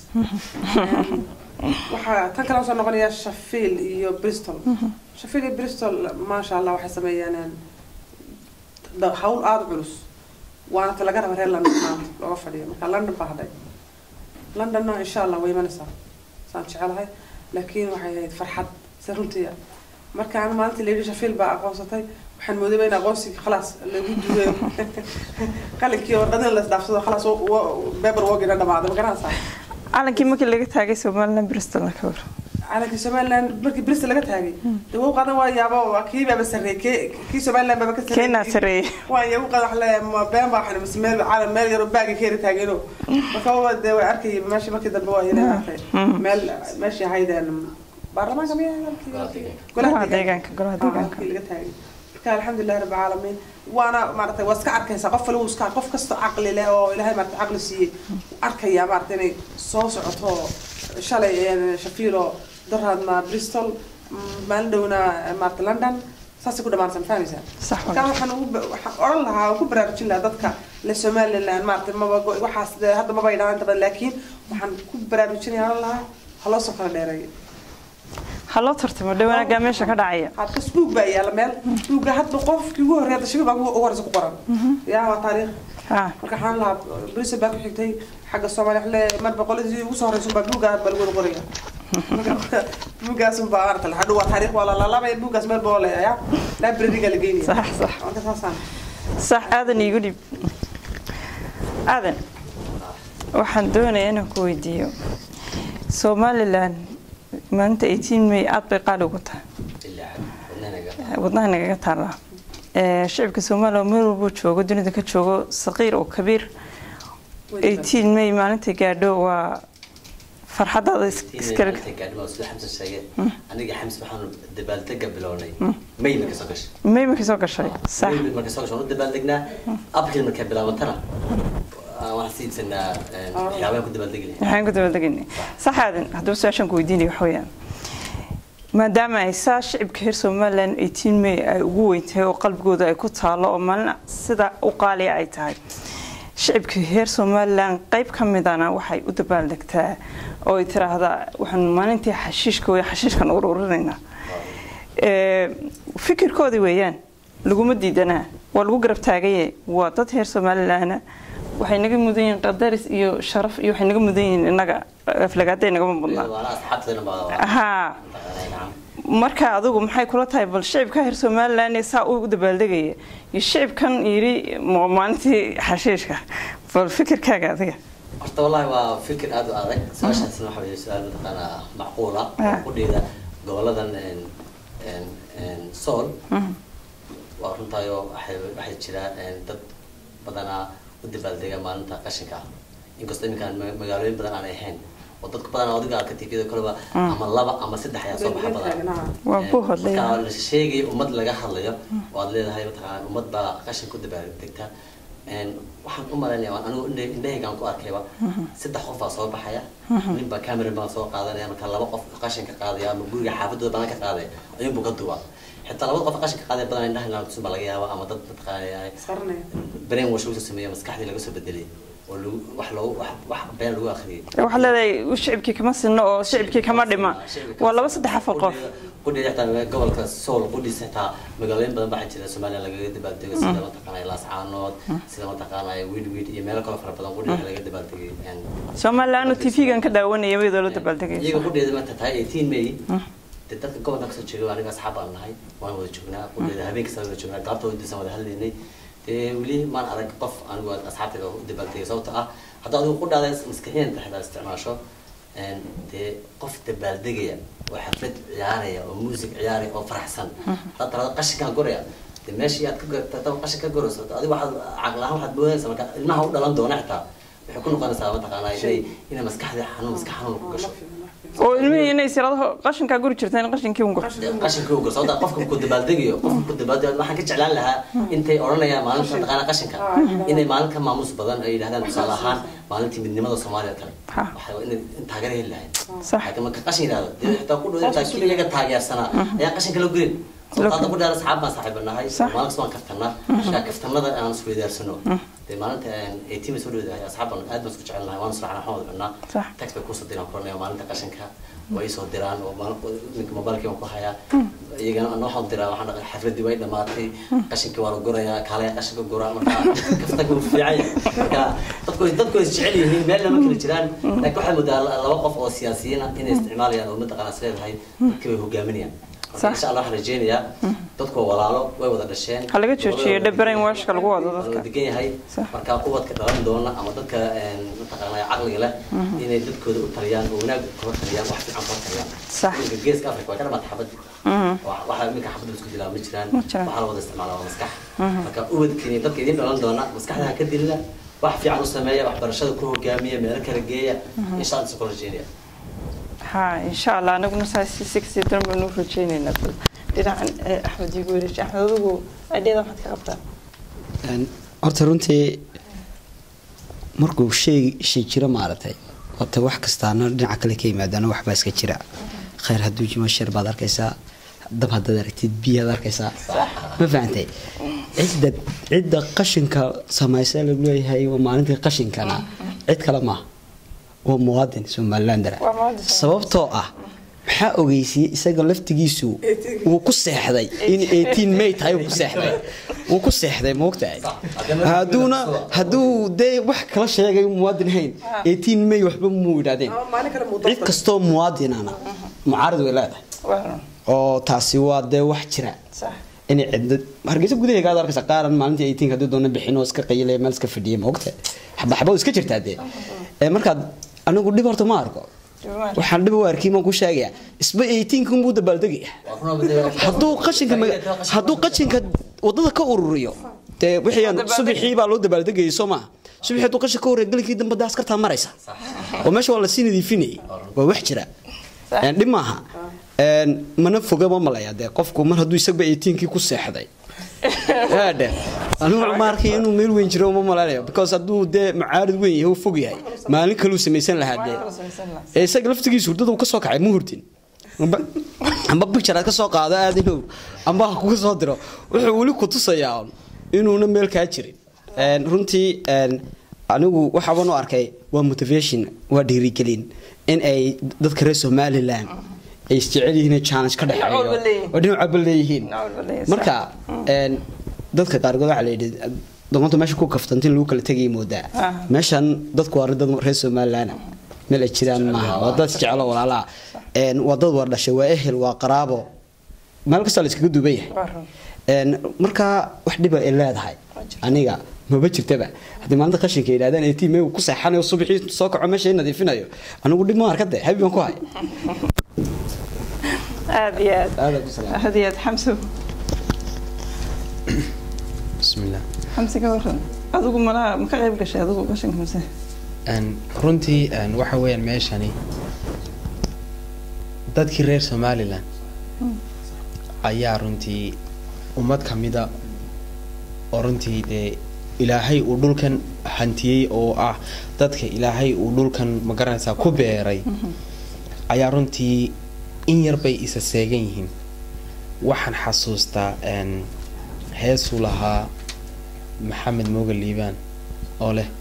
B: waxa tan kale soo noqonaya Sheffield iyo Bristol Sheffield iyo Bristol ma sha Allah waxay sameeyaan hawl aad culus waana talaga rabaa reer London looga fadhiyo marka London baa haday London insha Allah way imanaysaa saan jecelahay laakiin waxay ahayd farxad saruntiya marka aan maalintii leeyahay Sheffield baa aqoonsatay waxaan moodayay in aqoonsiga خلاص lagu duuyo qalinkii oo dhan la isdhaafsado خلاص paper work ina dhamaado ma garanaysaa
A: calankii markii laga taagay Somaliland Bristol ka war
B: calankii Somaliland markii Bristol laga taagay dawoo qadan waa yaabo kii baba sareeyay kii Somaliland baba ka
A: keena sareeyay
B: waa yaabo qadan wax la ma been baa xana meel caalam meel yar baagi ka taagayno marka waa de way arkay meeshii markii dambe waa inay arkay meel meeshii haydan baarlamaanka miyay
A: golaha deegaanka
B: laga taagay الحمد لله رب العالمين وانا معناتها واسك اركيسا قف لو اسك قف كستو عقل له او الهي معناتها عقل سي اركيا معناتها اني سو سوقتو شالي شفيلو درهادنا بريستول مالدونا معناتها لندن ساسي كو دمان فاهميسا صح كان waxaan oran lahaa ku baraarujin lahaa dadka la Somaliland maalta ma waxaas hadda ma baydaan inta laakiin waxaan ku baraarujinayaa lahaa halo soo kala dheeray
A: halo tartamo dhawana gameesha ka dhacaya
B: hadda Facebook baa yaala meel Facebook hadda qofkii ugu horeeyay shaqada ugu horeysa ku qoran yaa waa taariikh marka waxaan lahaa Brussels baa ku xigtay xagga Soomaaliya marba qoladii ugu soo horeyso baa buuga bal wada qoraya buugaas baa arta la hadhow taariikh wala la laba buugaas meel boo leeyahay library-ga la geeyay
A: صح aadan igu dhib aadan waxaan doonayaa inaan ku weydiiyo Somaliland maanta 18 May aad bay qaali ugu tahay wadnaha naga taala shacabka Soomaaliya meel walba joogo dunida ka joogo saqiir oo kabiir 18 May maalinta gaadho waa farxadada iskala
C: aniga xamsi waxaan dabaaldega bilownay may markii soo gashay
A: صح
C: markii soo gashay dabaaldegnaa abril markii bilaawantana waxaan siinsanaa waxyaabaha ku dabaaldegnay
A: waxaan ku dabaaldegnay صح aadan hadduu su'aashan ku weydiinay wax weeyaan maadaama ay shacabka reer Somaliland 18 May ay ugu weyntahay oo qalbigooda ay ku taalo oo maalin sida u qaali ay tahay shacabka reer Somaliland qayb kamidana waxay u dabaaldegtaa oo ay tiraahdaa waxaan maalintii xashiishkan ururinayna fikirkoodi weeyaan laguma diidana waa lagu garab taagay waa dad reer Somaliland waxay naga mudan yihiin qadaris iyo sharaf iyo waxay naga mudan yihiin inaga aflagaada naga mudnaa marka adigu maxay kula tahay bal shacabka reer Somaliland ee saa u dabaaldegaya iyo shacabkan yiri maalintii xashiishka bal fikirkaaga adiga
C: horta wallahi waa fikir aad u adag saashaasna waxa weeye su'aal mataqaana macquul ah ku dheeda goboladan sool waa runtaayo waxay jiraan dad badanaa u dabaaldega maalinta qashinka inkastoo iminkaan magaalooyin badan aan ahayn oo dadka badan adiga ka tifiyada kaleba ama laba ama saddex ayaa soo baxa badan
A: waa ku hadlay
C: la sheegay ummad laga hadlayo oo aad leedahay mataqaana ummad baa qashin ku dabaaldegta waxaan u maleynayaa anigu indhahaygaan ku arkayba saddex qof baa soo baxaya nin baa camera baa soo qaadanaya marka laba qof qashinka qaadaya ama guriga xaafadooda badan ka qaadaya ayuu buu ka duubaa حتى لو وقف قاشك قاعد بدنا ندهن لنا تسمع لقيها أما ضد تقال برين وش سميه مسكحتي لقى سبدلي ولو وحلو بين لو آخري
A: وحلا وش شعبك كمان سنة أو شعبك كمان دما والله بس ده حفقف
C: قدي حتى قبل كسول قدي سنتا مقالين بدنا بحكي كذا سمعنا لقى دبل تيجي سلامة تقال لاس عنود سلامة تقال ويد يميل كل فرق بدنا قدي لقى دبل تيجي يعني
A: سمع لأنه تيجي كان كده وني يبي دلو دبل تيجي
C: يجي قدي إذا ما تتهاي 18 ماي dadka gobolka ka soo jeedo aniga asxaab aan nahay waan wada joognaa qudada habeenkii soo joognaa gaabta wadiisa wada hadlaynay wali maan arag qof anigu asxaabtayda u dabaltay sababtoo ah hadda adigu ku dhaaday maskaxiyeen taxda isticmaasho qof dabaaldegaya oo xaflad ciyaaraya oo muusig ciyaaraya oo faraxsan hadda qashinka goraya meeshii aad ka gartay qashinka gorayso adigu waxaad aqlahan waxaad boodaysaa marka ilmaha u dhalan doona xitaa waxay ku noqonaysaa mataqaanaa inay maskaxda xanuun ku gasho
A: oo ilmihii inay siradaha qashinka guri jirteen qashinkii uun
C: qashinkii uun sababta qofka ku dabaaldegayo waxaan ka jeclaan lahaa intay oranayaan maalinta taqaana qashinka inay maalinka maamuus badan ay yiraahdaan tusaale ahaan maalintii midnimada Soomaaliya kale waxa in taageero heli lahayn
A: sax
C: kama ka qashin yiraahdo xitaa ku dhow tahay iyaga taageersana ayaa qashinka loo gurin sababta ku dhaar asxaab ma saaxiibanahay maalinka soo kartana shaqaftanada aan isku weydaarsano maalinta ay tiim soo dhawaday asxaaban aad baan isku jecelnahay waan soo raacnaa waxaan cunaa tax bay ku soo diraan qornay maalinta qashinka way soo diraan oo ninka mobilka ku haya iyagana aan waxaan diraa waxaan dhaqay xafladii way dhamaatay qashinka waa la gurayaa kale qashinka guraa marka kafta ku fiican dadku is jecel yihiin meel lama kala jiraan laakiin waxa mudaa laba qof oo siyaasiyiin ah inay isticmaalayaan oo mid qanaas leedahay dadka way hogaaminayaan إن شاء الله رجينا تذكر ولا لا ويوضع الشين.
A: هلا جت شيء دبرين واش كالقوة
C: تذكر. دقيقة هاي. مركب قوة كتران دونا أما تذكر نتقنا عقلي له إن تذكر الطريان وناق كرة الطريان واحد عن كرة الطريان.
A: صح.
C: الجيز كافر كويس أنا ما تحبط. واحد منك حبط بسكوت لا مجران. وحال وضع استعماله ومسكح. مركب قوة كني تذكر دين دونا دونا مسكح لها كدي له واحد في عروس سماية واحد برشاد كروه جامية من الكرجية إن شاء الله تسكر الجينية.
A: ها إن شاء الله أنا قلنا ساعة 6 ترى بنور رجينا نقول إذا عن أحمد يقول إيش أحمد يقول أدي ذا فتح قبضة
D: أرترونتي مركو شيء كذا مارتي قلت واحد كستانا نعك لك ما دنا واحد بس كذا خير هدوجي ما الشر بعد كيسا دب هذا دركتي بيا دار كيسا ما فهمتي عدة قشن كسمايسال يقولي هاي وما أنت قشن كنا عد كلامه ومواطن Somaliland sababtoo ah maxaa ogeysiyay isaga laftigiisu wuu ku seexday in 18 May tahay wuu ku seexday moogtahay hadduu dee wax kala sheegay muwaadin hayn 18 May waxba muu yidhaahdeen cid kastoo muwaadinana mucaarad way leedahay oo taasi waa dee wax jira inay cid hargeysa gudaheega aad arkaysa qaaran maalintii 18 hadii doona bixin oo iska qaylay meel iska fadhiyay moogtahay xabba iska jirtaa dee marka anigu dhib horta ma arko waxaan dhib u arkay ma ku sheegaya isba 18 kun buu dabaaldegaya hadduu qashinka wadada ka ururiyo dee wixii subaxii baa loo dabaaldegayay Soomaa subaxii hadduu qashinka ururiyo dambe daa askarta maraysa oo meesha waa la sii nadiifinayay waa wax jira dhib maaha mana foga ma malaya dee qofku mar hadduu isaga 18 kii ku seexday هذا أنا ما أعرف إنه ميلوين جرو ما ملاله because أدو ده معارض وين هو فوقي هاي ما لين كلو سميسن لهذا إيه سقلفت كي سورة ده وكسوق عي مهرتين أما بيشرا كسوق هذا هذا هو أما هو صادره وحولي كتوسا ياون إنه نميل كاتشري رنتي أنا وحبنا أركي وموتيفيشن وديري كلين إن أي ذكر سومالي لان يستعيلي هنا challenge كده ودين عبليهين مركا dadka qaar go'do xaleeyay doonto meesha ku kaftantiin lagu kala tagay mooda meeshan dadku waa dad reer Soomaaliland meel jiraan ma aha wadad jecel walaala wadad war dhashay waa ehel waa qaraabo meel kasta la iskaga duubay marka wax dhib ay leedahay aniga ma jirtaba hadii maalinta qashinka yiraahdaan ay tiimay ku saxanayo subaxii soo kaco meesha nadiifinayo anigu dhib ma arkade habeen ku hay
A: هذه حمسه
E: بسم الله
A: حمسه كورن أدوكم ملا مكعب كشيء أدوكم كشين حمسه
E: runtii waxa weeyaan meeshani dadkii reer Somaliland ayaa runtii ummad kamida oo runtii ilaahay uu dhulkan hantiyay oo ah dadka ilaahay uu dhulkan ma garanaysaa ku beeray ayaa runtii in yar bay isa seegan yihiin waxaan xasuustaa heesu lahaa maxamed mooga liibaan oo leh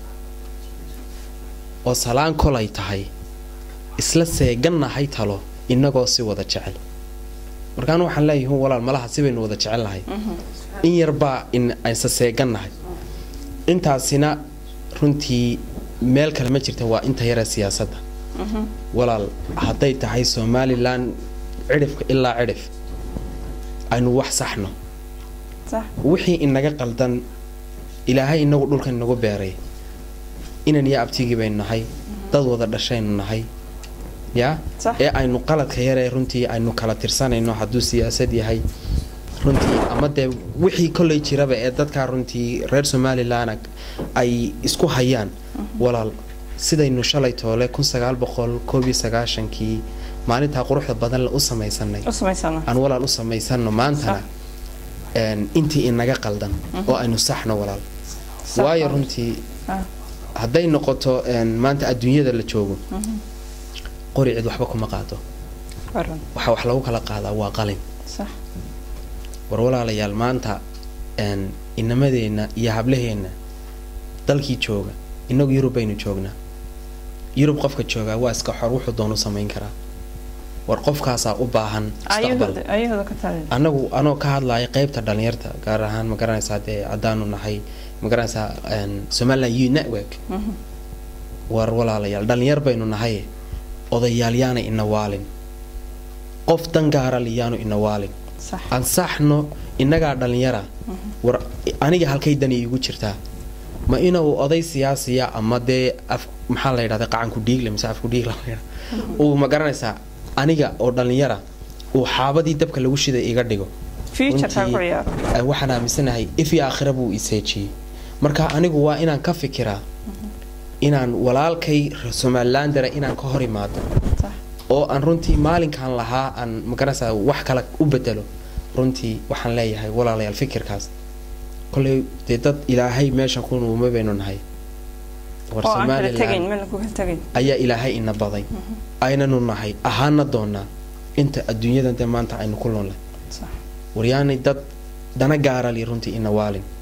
E: oo salaan kolay tahay isla seegannahay talo inagoo si wada jecel markaan waxaan leeyahay walaal malaha si baynu wada jecel lahay in yar baa in aysa seegannahay intaasina runtii meel kale ma jirta waa inta yara siyaasadda walaal hadday tahay Somaliland cirifka ilaa cirif aynu wax saxno صح wixii inaga qaldan ilaahay inagu dhulkan inagu beeray inaan ya abtigi bay nahay dad wada dhashaynu nahay ya ee aynu qaladka yaray runtii aynu kala tirsanayno haduu siyaasad yahay runtii ama de wixii kulay jiraba ee dadka runtii reer Somaliland ay isku hayaan walaal sidaynu shalay toole 1999 kii maalinta quruxda badan la u sameeysanay aan walaal u sameeysano maantana intii inaga qaldan oo aynu saxno walaal waayo runtii haday noqoto maanta adduunyada la joogo qori cid waxba kuma qaado waxa wax lagu kala qaadaa waa qalin sax war walaalayaal maanta inamadeena iyo hablaheena dalkii jooga inagu Yurub aynu joognaa Yurub qofka jooga waa iska xor wuxuu doono sameyn karaa war qofkaas u baahan
A: mustaqbal ayada ka tahay
E: anoo ka hadlaay qaybta dhalinyarta gaar ahaan ma garanaysaa adaanu nahay ma garanaysaa Somaliland Youth Network war walaalayaal dhalinyar baynu nahay odayaal yaana ina waalin qof dan gaar ah liyaano ina waalin aan saxno inaga dhalinyara war aniga halkay dan iigu jirtaa ma inuu oday siyaasiya ama maxaa la yiraahdaa qacan ku dhiig leh masaaf ku dhiig la oo ma garanaysaa aniga oo dhalinyara oo xaabadii dabka lagu shiday iga dhigo
A: future ka ciyaar
E: waxaan aaminsanahay if ya aakhira buu iseeji marka anigu waa inaan ka fikiraa inaan walaalkay Somaliland inaan ka hor imaado oo aan runtii maalinkan lahaa aan ma garanaysaa wax kala u bedelo runtii waxaan leeyahay walaalayaal fikirkaas kulay dad ilaahay meesha ku nuuma baynu nahay war Somaliland ayaa ilaahay ina baday aynanu nahay ahaana doona inta adduunyada maanta aynu ku noolnahay صح waryaanay dad dana gaar ah runtii ina waalin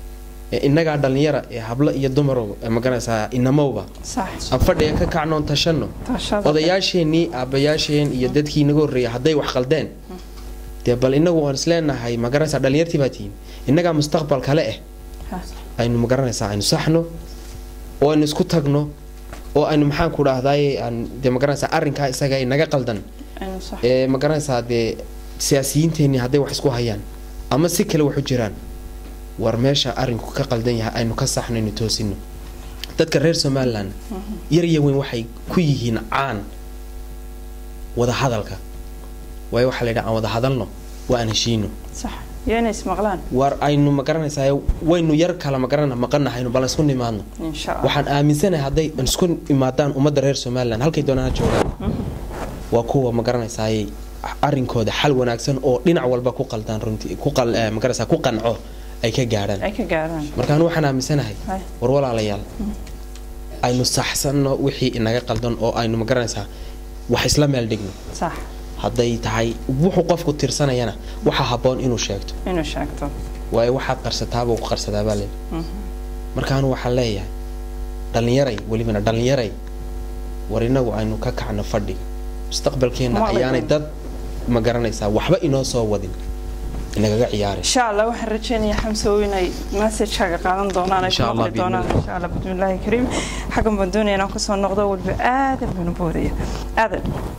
E: innagaa dhalinyara ee hablo iyo dumarow ma garanaysaa inamowba aan fadhiga ka kacnoon tashano odayaasheenii aabayaasheen iyo dadkii inaga horreeyay hadday wax qaldeen dee bal inagu waan isleenahay ma garanaysaa dhalinyartii baa tihiin innagaa mustaqbal kale aynu ma garanaysaa aynu saxno oo aynu isku tagno oo aynu maxaan ku dhahdaay aan dee ma garanaysaa arrinkaa isaga inaga qaldan ma garanaysaa dee siyaasiyiinteenii hadday wax isku hayaan ama si kale waxu jiraan war meesha arinku ka qaldan yahay aynu ka saxnayno toosino dadka reer Somaliland yar iyo weyn waxay ku yihiin caan wada hadalka way waxa la yiraahdaa wada hadalno waa aan heshiino
A: sax yeena ismaqlaan
E: war aynu ma garanaysaa waynu yar kala ma garanayna maqanahayno bal isku nimaadno
A: insha Allah
E: waxaan aaminsanahay hadday isku imaadaan ummadda reer Somaliland halkay doonaan joogaan waa kuwa ma garanaysaa arrinkooda xal wanaagsan oo dhinac walba ku qaldan runtii ma garanaysaa ku qanco ay ka gaaraan markaan waxaan aaminsanahay war walaalayaal aynu saxsanno wixii inaga qaldan oo aynu ma garanaysaa wax isla meel dhigno
A: sax
E: hadday tahay wuxuu qofku tirsanayana waxa haboon inuu sheegto waayo waxa qarsataaba uu qarsadaaba leh markaan waxaan leeyahay dhalinyaray war inagu aynu ka kacno fadhiga mustaqbalkeena ayaanay dad ma garanaysaa waxba inoo soo wadin inaga ciyaare
A: insha Allah waxaan rajaynayaa Xamso inay message-kaaga qaadan doonaan ay ku qori doonaan insha Allah bismillahi kariim xaqan baan doonayaa inaan ku soo noqdo walba aad baan u boodaya aad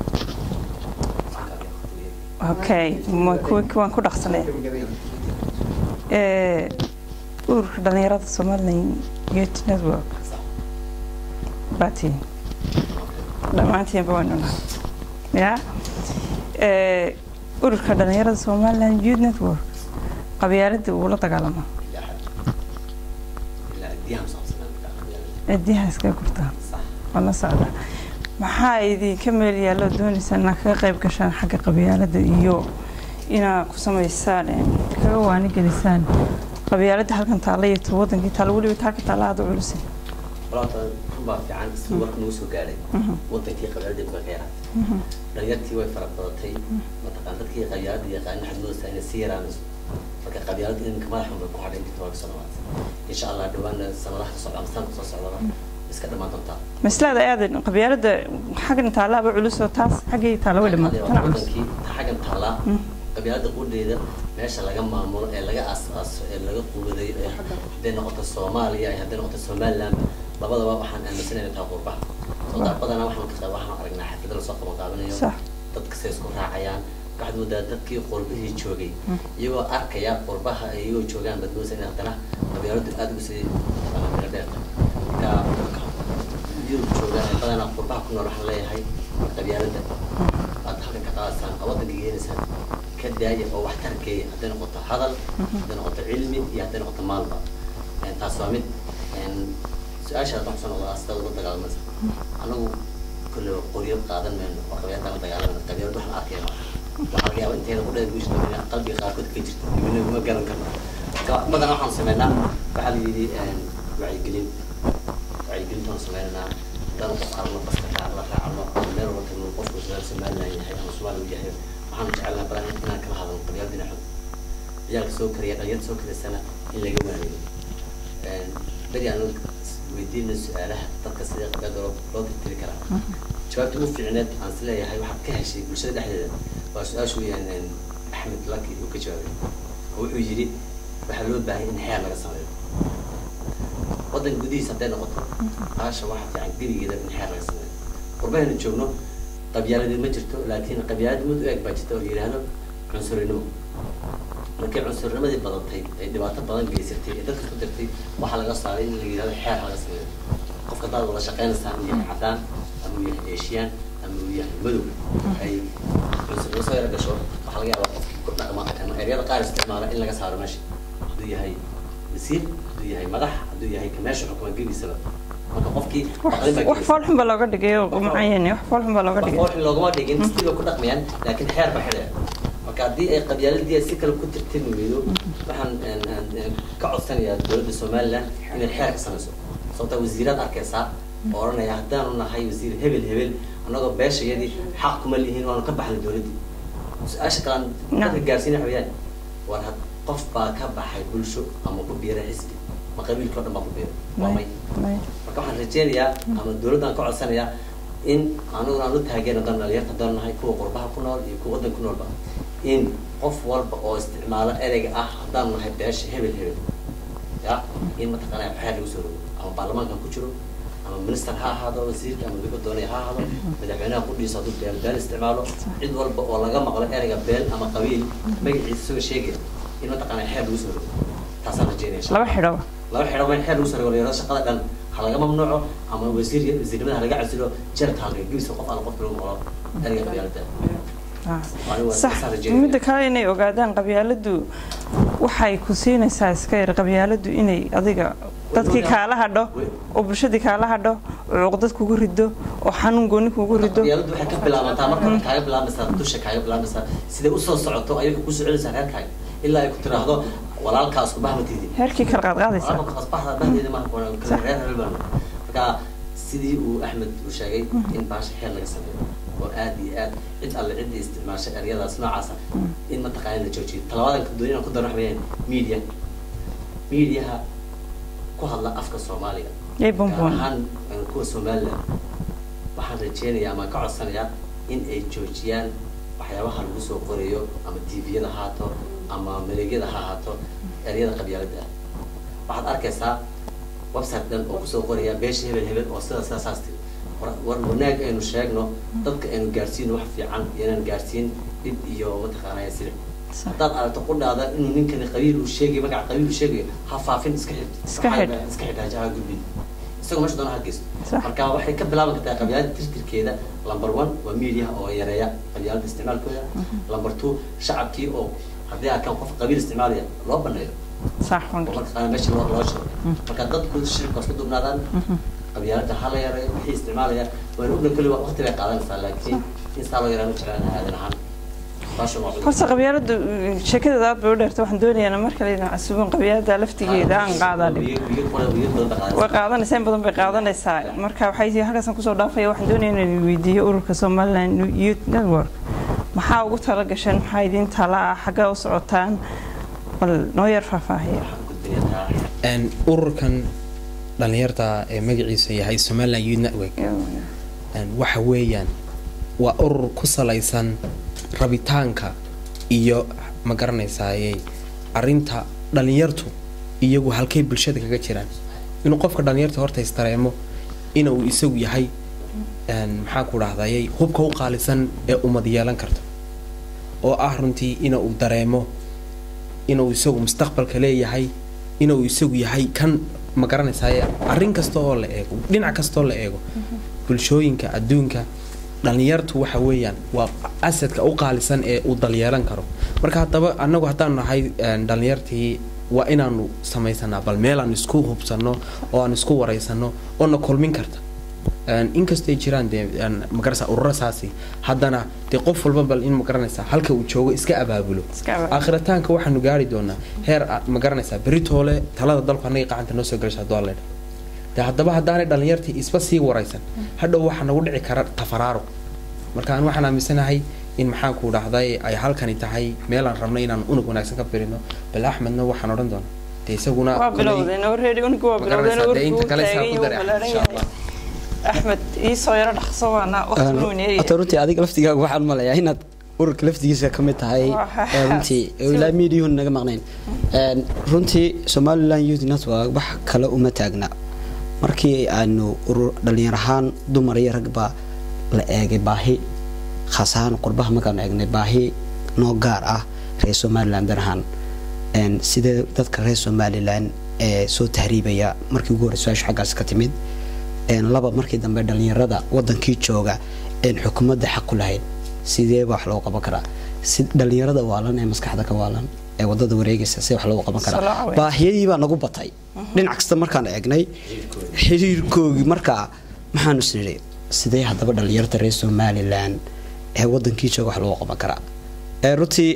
A: okay ma kuwan ku dhaqsanay ururka dhalinyarada Soomaaliland Youth Network bati dhamaantiin baan ya ururka dhalinyarada Soomaaliland Youth Network qabyaaladda uu la dagaalamo iska gurtaan wala socda maxaa idinka meel yaalo doonaysaan ka qayb gashaan xagga qabyaaladda iyo inaa ku samaysaan kaga waani gelisaan qabyaaladda halkan taala iyo wadankii taala waliba taaka taala aad u culus
C: baa fiican si warka nagu soo gaaray wadankii qabyaaladda ku qeeraa dhalinyartii way farabadatay mataqaan dadkii qabyaaladda yaqaan xadmoosa inay sii yaraanayso marka qabyaaladda in madaxda ku hadhay inta waa sanawaad insha Allah dhawaan sanadaha soo socda iska dhamaan doontaa
A: maslada aadan qabyaaladda xaggan taala ba culus oo taas xaggay taala way dhamaatay
C: wadankii xaggan taala qabyaaladda qudeeda meesha laga maamulo ee laga aasaaso ee laga quudayo ee hadday noqoto Soomaaliya iyo hadday noqoto Somaliland labadaba waxaan aaminsanaynaa taa qurbaha soo badanaa waxaan aragnaa xaflada la soo qabanqaabinayo dadka say isku raacayaan waxaad dadkii qurbihii joogay iyagoo arkaya qurbaha iyagoo joogaan badboosa in haddana qabyaaladdu aad ugu sii meel dheer yurub joogaan badanaa qurbaha ku nool waxaan leeyahay qabyaaladda aad halkan ka qaadasaan waddanka geenaysaan ka daaya oo wax tarkeeya hadday noqoto hadal hadday noqoto cilmi iyo hadday noqoto maalba taas waa mid su-aasha hadaan kusoo noqdo astada uga dagaalmaysa anagu kulle qoryo qaadan mayno oo qabyaaladda la dagaalamana qabyaalad waxaan arkaya waxaa laga yaaba inteeda ku dheer guushta qalbiga qaarkood ka jirta dibina uma garan karna badanaa waxaan sameynaa waxaa la yidhi wacyigelintaan sameynanaa hadaan qof arno baska la raacno meel walba tagno qofku Somaliland yahay ama Soomaali yahay waxaan jecelnaa badan inaan kala hadalno qabyaaladda dhinaxood ciyaalka soo kariya dhalinyarada soo karaysana in laga waaniyo badi aan weydiina su-aalaha dadka sidee qabyaaladda loo tirtiri karaa jawaabta ugu fiicneed aan is leeyahay waxaad ka heshay bulshada dhexdeeda waa su-aashu weeyaan Axmed Laki uu ka jawaabay wuxuu yidhi waxaa loo baahan in xeer laga sameeyo waddanka gudihiisa hadday noqoto qaasha waxa fiican gebigeeda in xeer laga sameeyo qurbahaynu joogno qabyaaladii ma jirto laakiin qabyaalad mid u eg baa jirta oo la yidhaahdo cunsurinimo markii cunsurnimadii badatay ay dhibaato badan geysatay ee dadka ku dirtay waxaa laga saaray in la yidhahdo xeer laga sameeyo qofka dad wada shaqaynaysaan uu yahay cadaan ama uu yahay eeshiyaan ama uu yahay madow ay cunsurinimo soo yara gasho waxaa laga yaabaa qofkii ku dhaqma ama eryada qaar isticmaala in laga saaro meesha hadduu yahay wasiir hadduu yahay madax hadduu yahay meesha xukuma gebiisaba marka qofkii
A: wax foolxun baa looga dhigay oo macayeen wax foolxun baa looga dhigay
C: foolxun loogama dhigin sidoo ku dhaqmayaan laakiin xeer ba xidhay marka haddii ay qabyaaladii si kale ku tirtimi weydo waxaan ka codsanayaa dowladda Somaliland inay xeer ka samayso sababta wasiirad arkaysaa oo oranaya haddaanu nahay wasiir hebel annagoo beeshayadii xaq kuma lihiin oo ka baxay dowladda su-aasha kale dadka gaarsiinaya waxayaan war qof baa ka baxay bulsho ama ku biiray xisbi ma qabiilka oo dhan baa ku biiray waa may marka waxaan rajeynayaa ama dowladdan ka codsanayaa in aniguna aan u taageero doon dhalinyarta doon nahay kuwa qurbaha ku nool iyo kuwa waddanka ku noolba in qof walba oo isticmaalo ereyga ah haddaan nahay beesha hebel hebel ya in mataqaanaa waxaa lagu soo rogo ama baarlamaanka ku jiro ama minister ha ahaado wasiirka ama laga doonaya ha ahaado madaxweynaha ku dhiisa hadduu beel isticmaalo cid walba oo laga maqlo ereyga beel ama qabiil magaciisa soo sheegay in mataqaanaa xeer lagu soo rogo taasaan rajeynaya
A: laba xidho
C: in xeer lagu soo rogo dhalinyarada shaqada dhan ha laga mamnuuco ama wasiirnimada ha laga casilo jeerka halka gibisa qof aan qof lagu maqlo ereyga qabyaalada
A: صح مدة كاينة وقاعدين قبيلة waxay ku siinaysaa iska yar qabyaaladu inay adiga dadkii kaala hadho oo bulshadii kaala hadho oo cuqdad kugu rido oo xanuun gooni kugu rido
C: qabyaaladu waxay ka bilaabataa marka kaaga bilaabaysaa dusha kaaga bilaabaysaa sidee u soo socoto ayay ku soo celinaysaa reerkaaga ilaa ay ku tiraahdo walaalkaas ku bahmatidi
A: heerkii kala qaadaysaa
C: walaalka qasbaxda bahdeeda ma kala reer reer marka sidii uu Axmed u sheegay in baasha xeel laga sameeyo oo aad iyo aad cid alle cid isticmaashay ereyadaas noocaas in mataqaanaa la joojiyo talabadan ka doonayaan ku darnaxayeen media ku hadla afka Soomaaliga
A: ay bonbon
C: kuwa Soomaaliland waxaan rajeynayaa ama ka codsanayaa in ay joojiyaan waxyaabaha lagu soo qorayo ama TV-yada haato ama mareegyada haato ereyada qabyaalada waxaad arkaysaa website dan oo kusoo qoraya beesha hebel oo sidaas wanaag aynu sheegno dadka aynu gaarsiino wax fiican inaan gaarsiin dib iyo mataqaanaa sir haddaad aragto ku dhaada inuu ninkani qabiil uu sheegay magac qabiil uu sheegay ha faafin iska xidhaajaha gudbin isagoo meesha doona halkiis marka waxay ka bilaaban kartaa qabyaalada tirtirkeeda number 1 waa media oo yareeya qabyaalada isticmaalkooda number 2 shacabkii oo haddii aad kan qof qabiil isticmaalaya loo baneeyo
A: صح
C: marka meesha loo sheego marka dadku shirkaas ku dubnaadaan qabyaalada hal yaray wixii isticmaalaya waan ogna kulli waqti bay qaadanaysaa laakiin in saa loo yaraan jiraan aadan ahaan
A: horta qabyaalada sheekada aad bay u dheertay waxaan doonayaa marka la yiraahdo casuubin qabyaalada laftigeeda aan qaadanin way qaadanaysaa in badan bay qaadanaysaa marka waxay halkaas ku soo dhaafaya waxaan doonayaa inaan weydiiyo ururka Somaliland Youth Network maxaa ugu tala gashan maxaa idin tala xaga u socotaan bal noo yar faahfaahiya
E: ururkan dhalinyarta ee magaciisa yahay Somaliland Youth Network waxa weeyaan waa urur ku salaysan rabitaanka iyo ma garanaysaayay arinta dhalinyartu iyagu halkay bulshada kaga jiraan inuu qofka dhalinyarta horta istareemo inuu isagu yahay maxaa ku raadayay hubka u qaalisan ee umad yeelan karto oo ah runtii inuu dareemo inuu isagu mustaqbalka leeyahay inuu isagu yahay kan ma garanaysaayay arin kasta oo la eego dhinac kasta oo la eego bulshooyinka adduunka dhalinyartu waxa weeyaan waa asadka u qaalisan ee uu dalyeelan karo marka hadaba anagu hadaan nahay dhalinyartii waa inaanu sameeysanaa bal meel aan isku hubsano oo aan isku wareysano oo na kulmin karta inkastay jiraan ma garanaysaa ururasaasi haddana dee qof walba bal in ma garanaysaa halka uu joogo iska abaabulo aakhirataanka waxaanu gaari doonaa heer ma garanaysaa beritoole talada dalku anaga gacanta noo soo galaysa doolleed haddaba haddaanay dhalinyartii isba sii waraysan hadhow waxa nagu dhici kara tafaraaro marka aan waxaan aaminsanahay in maxaa ku dhacday ay halkani tahay meel aan rabnay inaan unug wanaagsan ka firino bal Axmedna waxaan oran doonaa isaguna
A: waa bilowdeen already unug waa bilowdeen
E: inta kale saa ku daray insha Allah
A: Axmed ii soo yara dhaqso waana waqtigooniyay
D: runtii adiga laftigaaga waxaan malayaa inaad ururka laftigiisa ka mid tahay runtii ilaa media naga maqnayn runtii Somaliland Youth Network wax kale uma taagna markii aanu urur dhalinyar ahaan dumar iyo ragba la eegay baahi khasaan qurbaha markaan eegnay baahi noo gaar ah reer Somaliland darahan sida dadka reer Somaliland ee soo tahriibaya markii ugu horreysay xaggaas ka timid laba markii dambe dhalinyarada wadankii jooga xukuumadda xaq u lahayd sidee wax loo qaban karaa si dhalinyarada waalan ee maskaxda ka waalan ee wadada wareegaysa si wax loo qaban karaa baahiyadii baa nagu batay dhinac kasta markaan eegnay xiriirkoogii markaa maxaan isniri sidee haddaba dhalinyarada reer Somaliland ee wadankii jooga wax loo qaban karaa runtii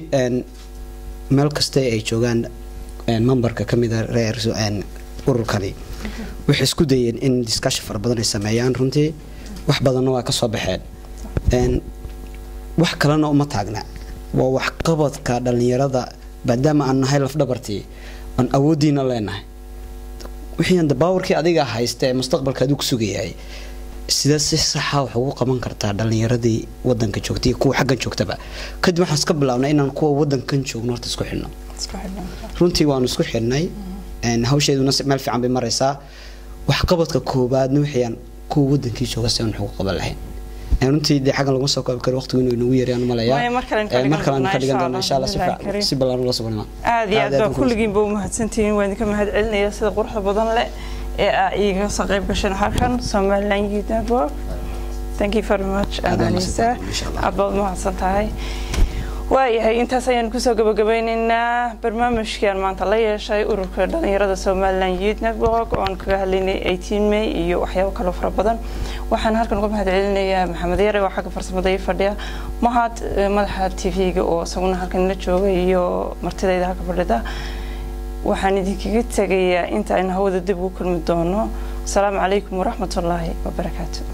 D: meel kasta ay joogaan memberka kamid ah reer ururkani waxay isku dayeen in discussion fara badan ay sameeyaan runtii wax badanna waa ka soo baxeen wax kalena uma taagna waa wax qabadka dhalinyarada maadaama aan nahay laf dhabartii aan awoodiina leenahay wixii aan powerkii adiga haysta ee mustaqbalka adigu sugayay sida si sax ah wax ugu qaban kartaa dhalinyaradii wadanka joogtay kuwa xaggan joogtaba kadib waxaan iska bilaabnay inaan kuwa wadankan joogno horta isku xidhno runtii waan isku xidhnay hawsheeduna meel fiican bay maraysaa wax qabadka koobaadna wixii kuwa wadankii jooga si aan wax ugu qaban lahayn runtii dee xaggan laguma soo koobi karo waqtigu inuu inagu yarayaan malayaa markale ka dhigan doona insha Allah si balaaran la sugnaa
A: aad iyo aad baa kulligiin buu mahadsantihiin waan idinka mahad celinaya sida quruxda badan leh ee iiga soo qayb gashan halkan Somaliland Youth Network. Thank you very much Anisa abad mahadsantahay waayahay intaas ayaan ku soo gabagabaynaynaa barnaamijkan maanta la yeeshay ururka dhalinyarada Somaliland Youth Network oo aan kaga hadlaynay 18 May iyo waxyaabo kale fara badan waxaan halkan uga mahad celinayaa Maxamed Yare oo xagga farsamada ay fadhiya mahad madaxa TV-ga oo isaguna halkan la jooga iyo martidayda halka fadhida waxaan idinkaga tagayaa inta aan hawada dib ugu kulmi doono. Assalaamu calaykum waraxmatullaahi wabarakaatuh.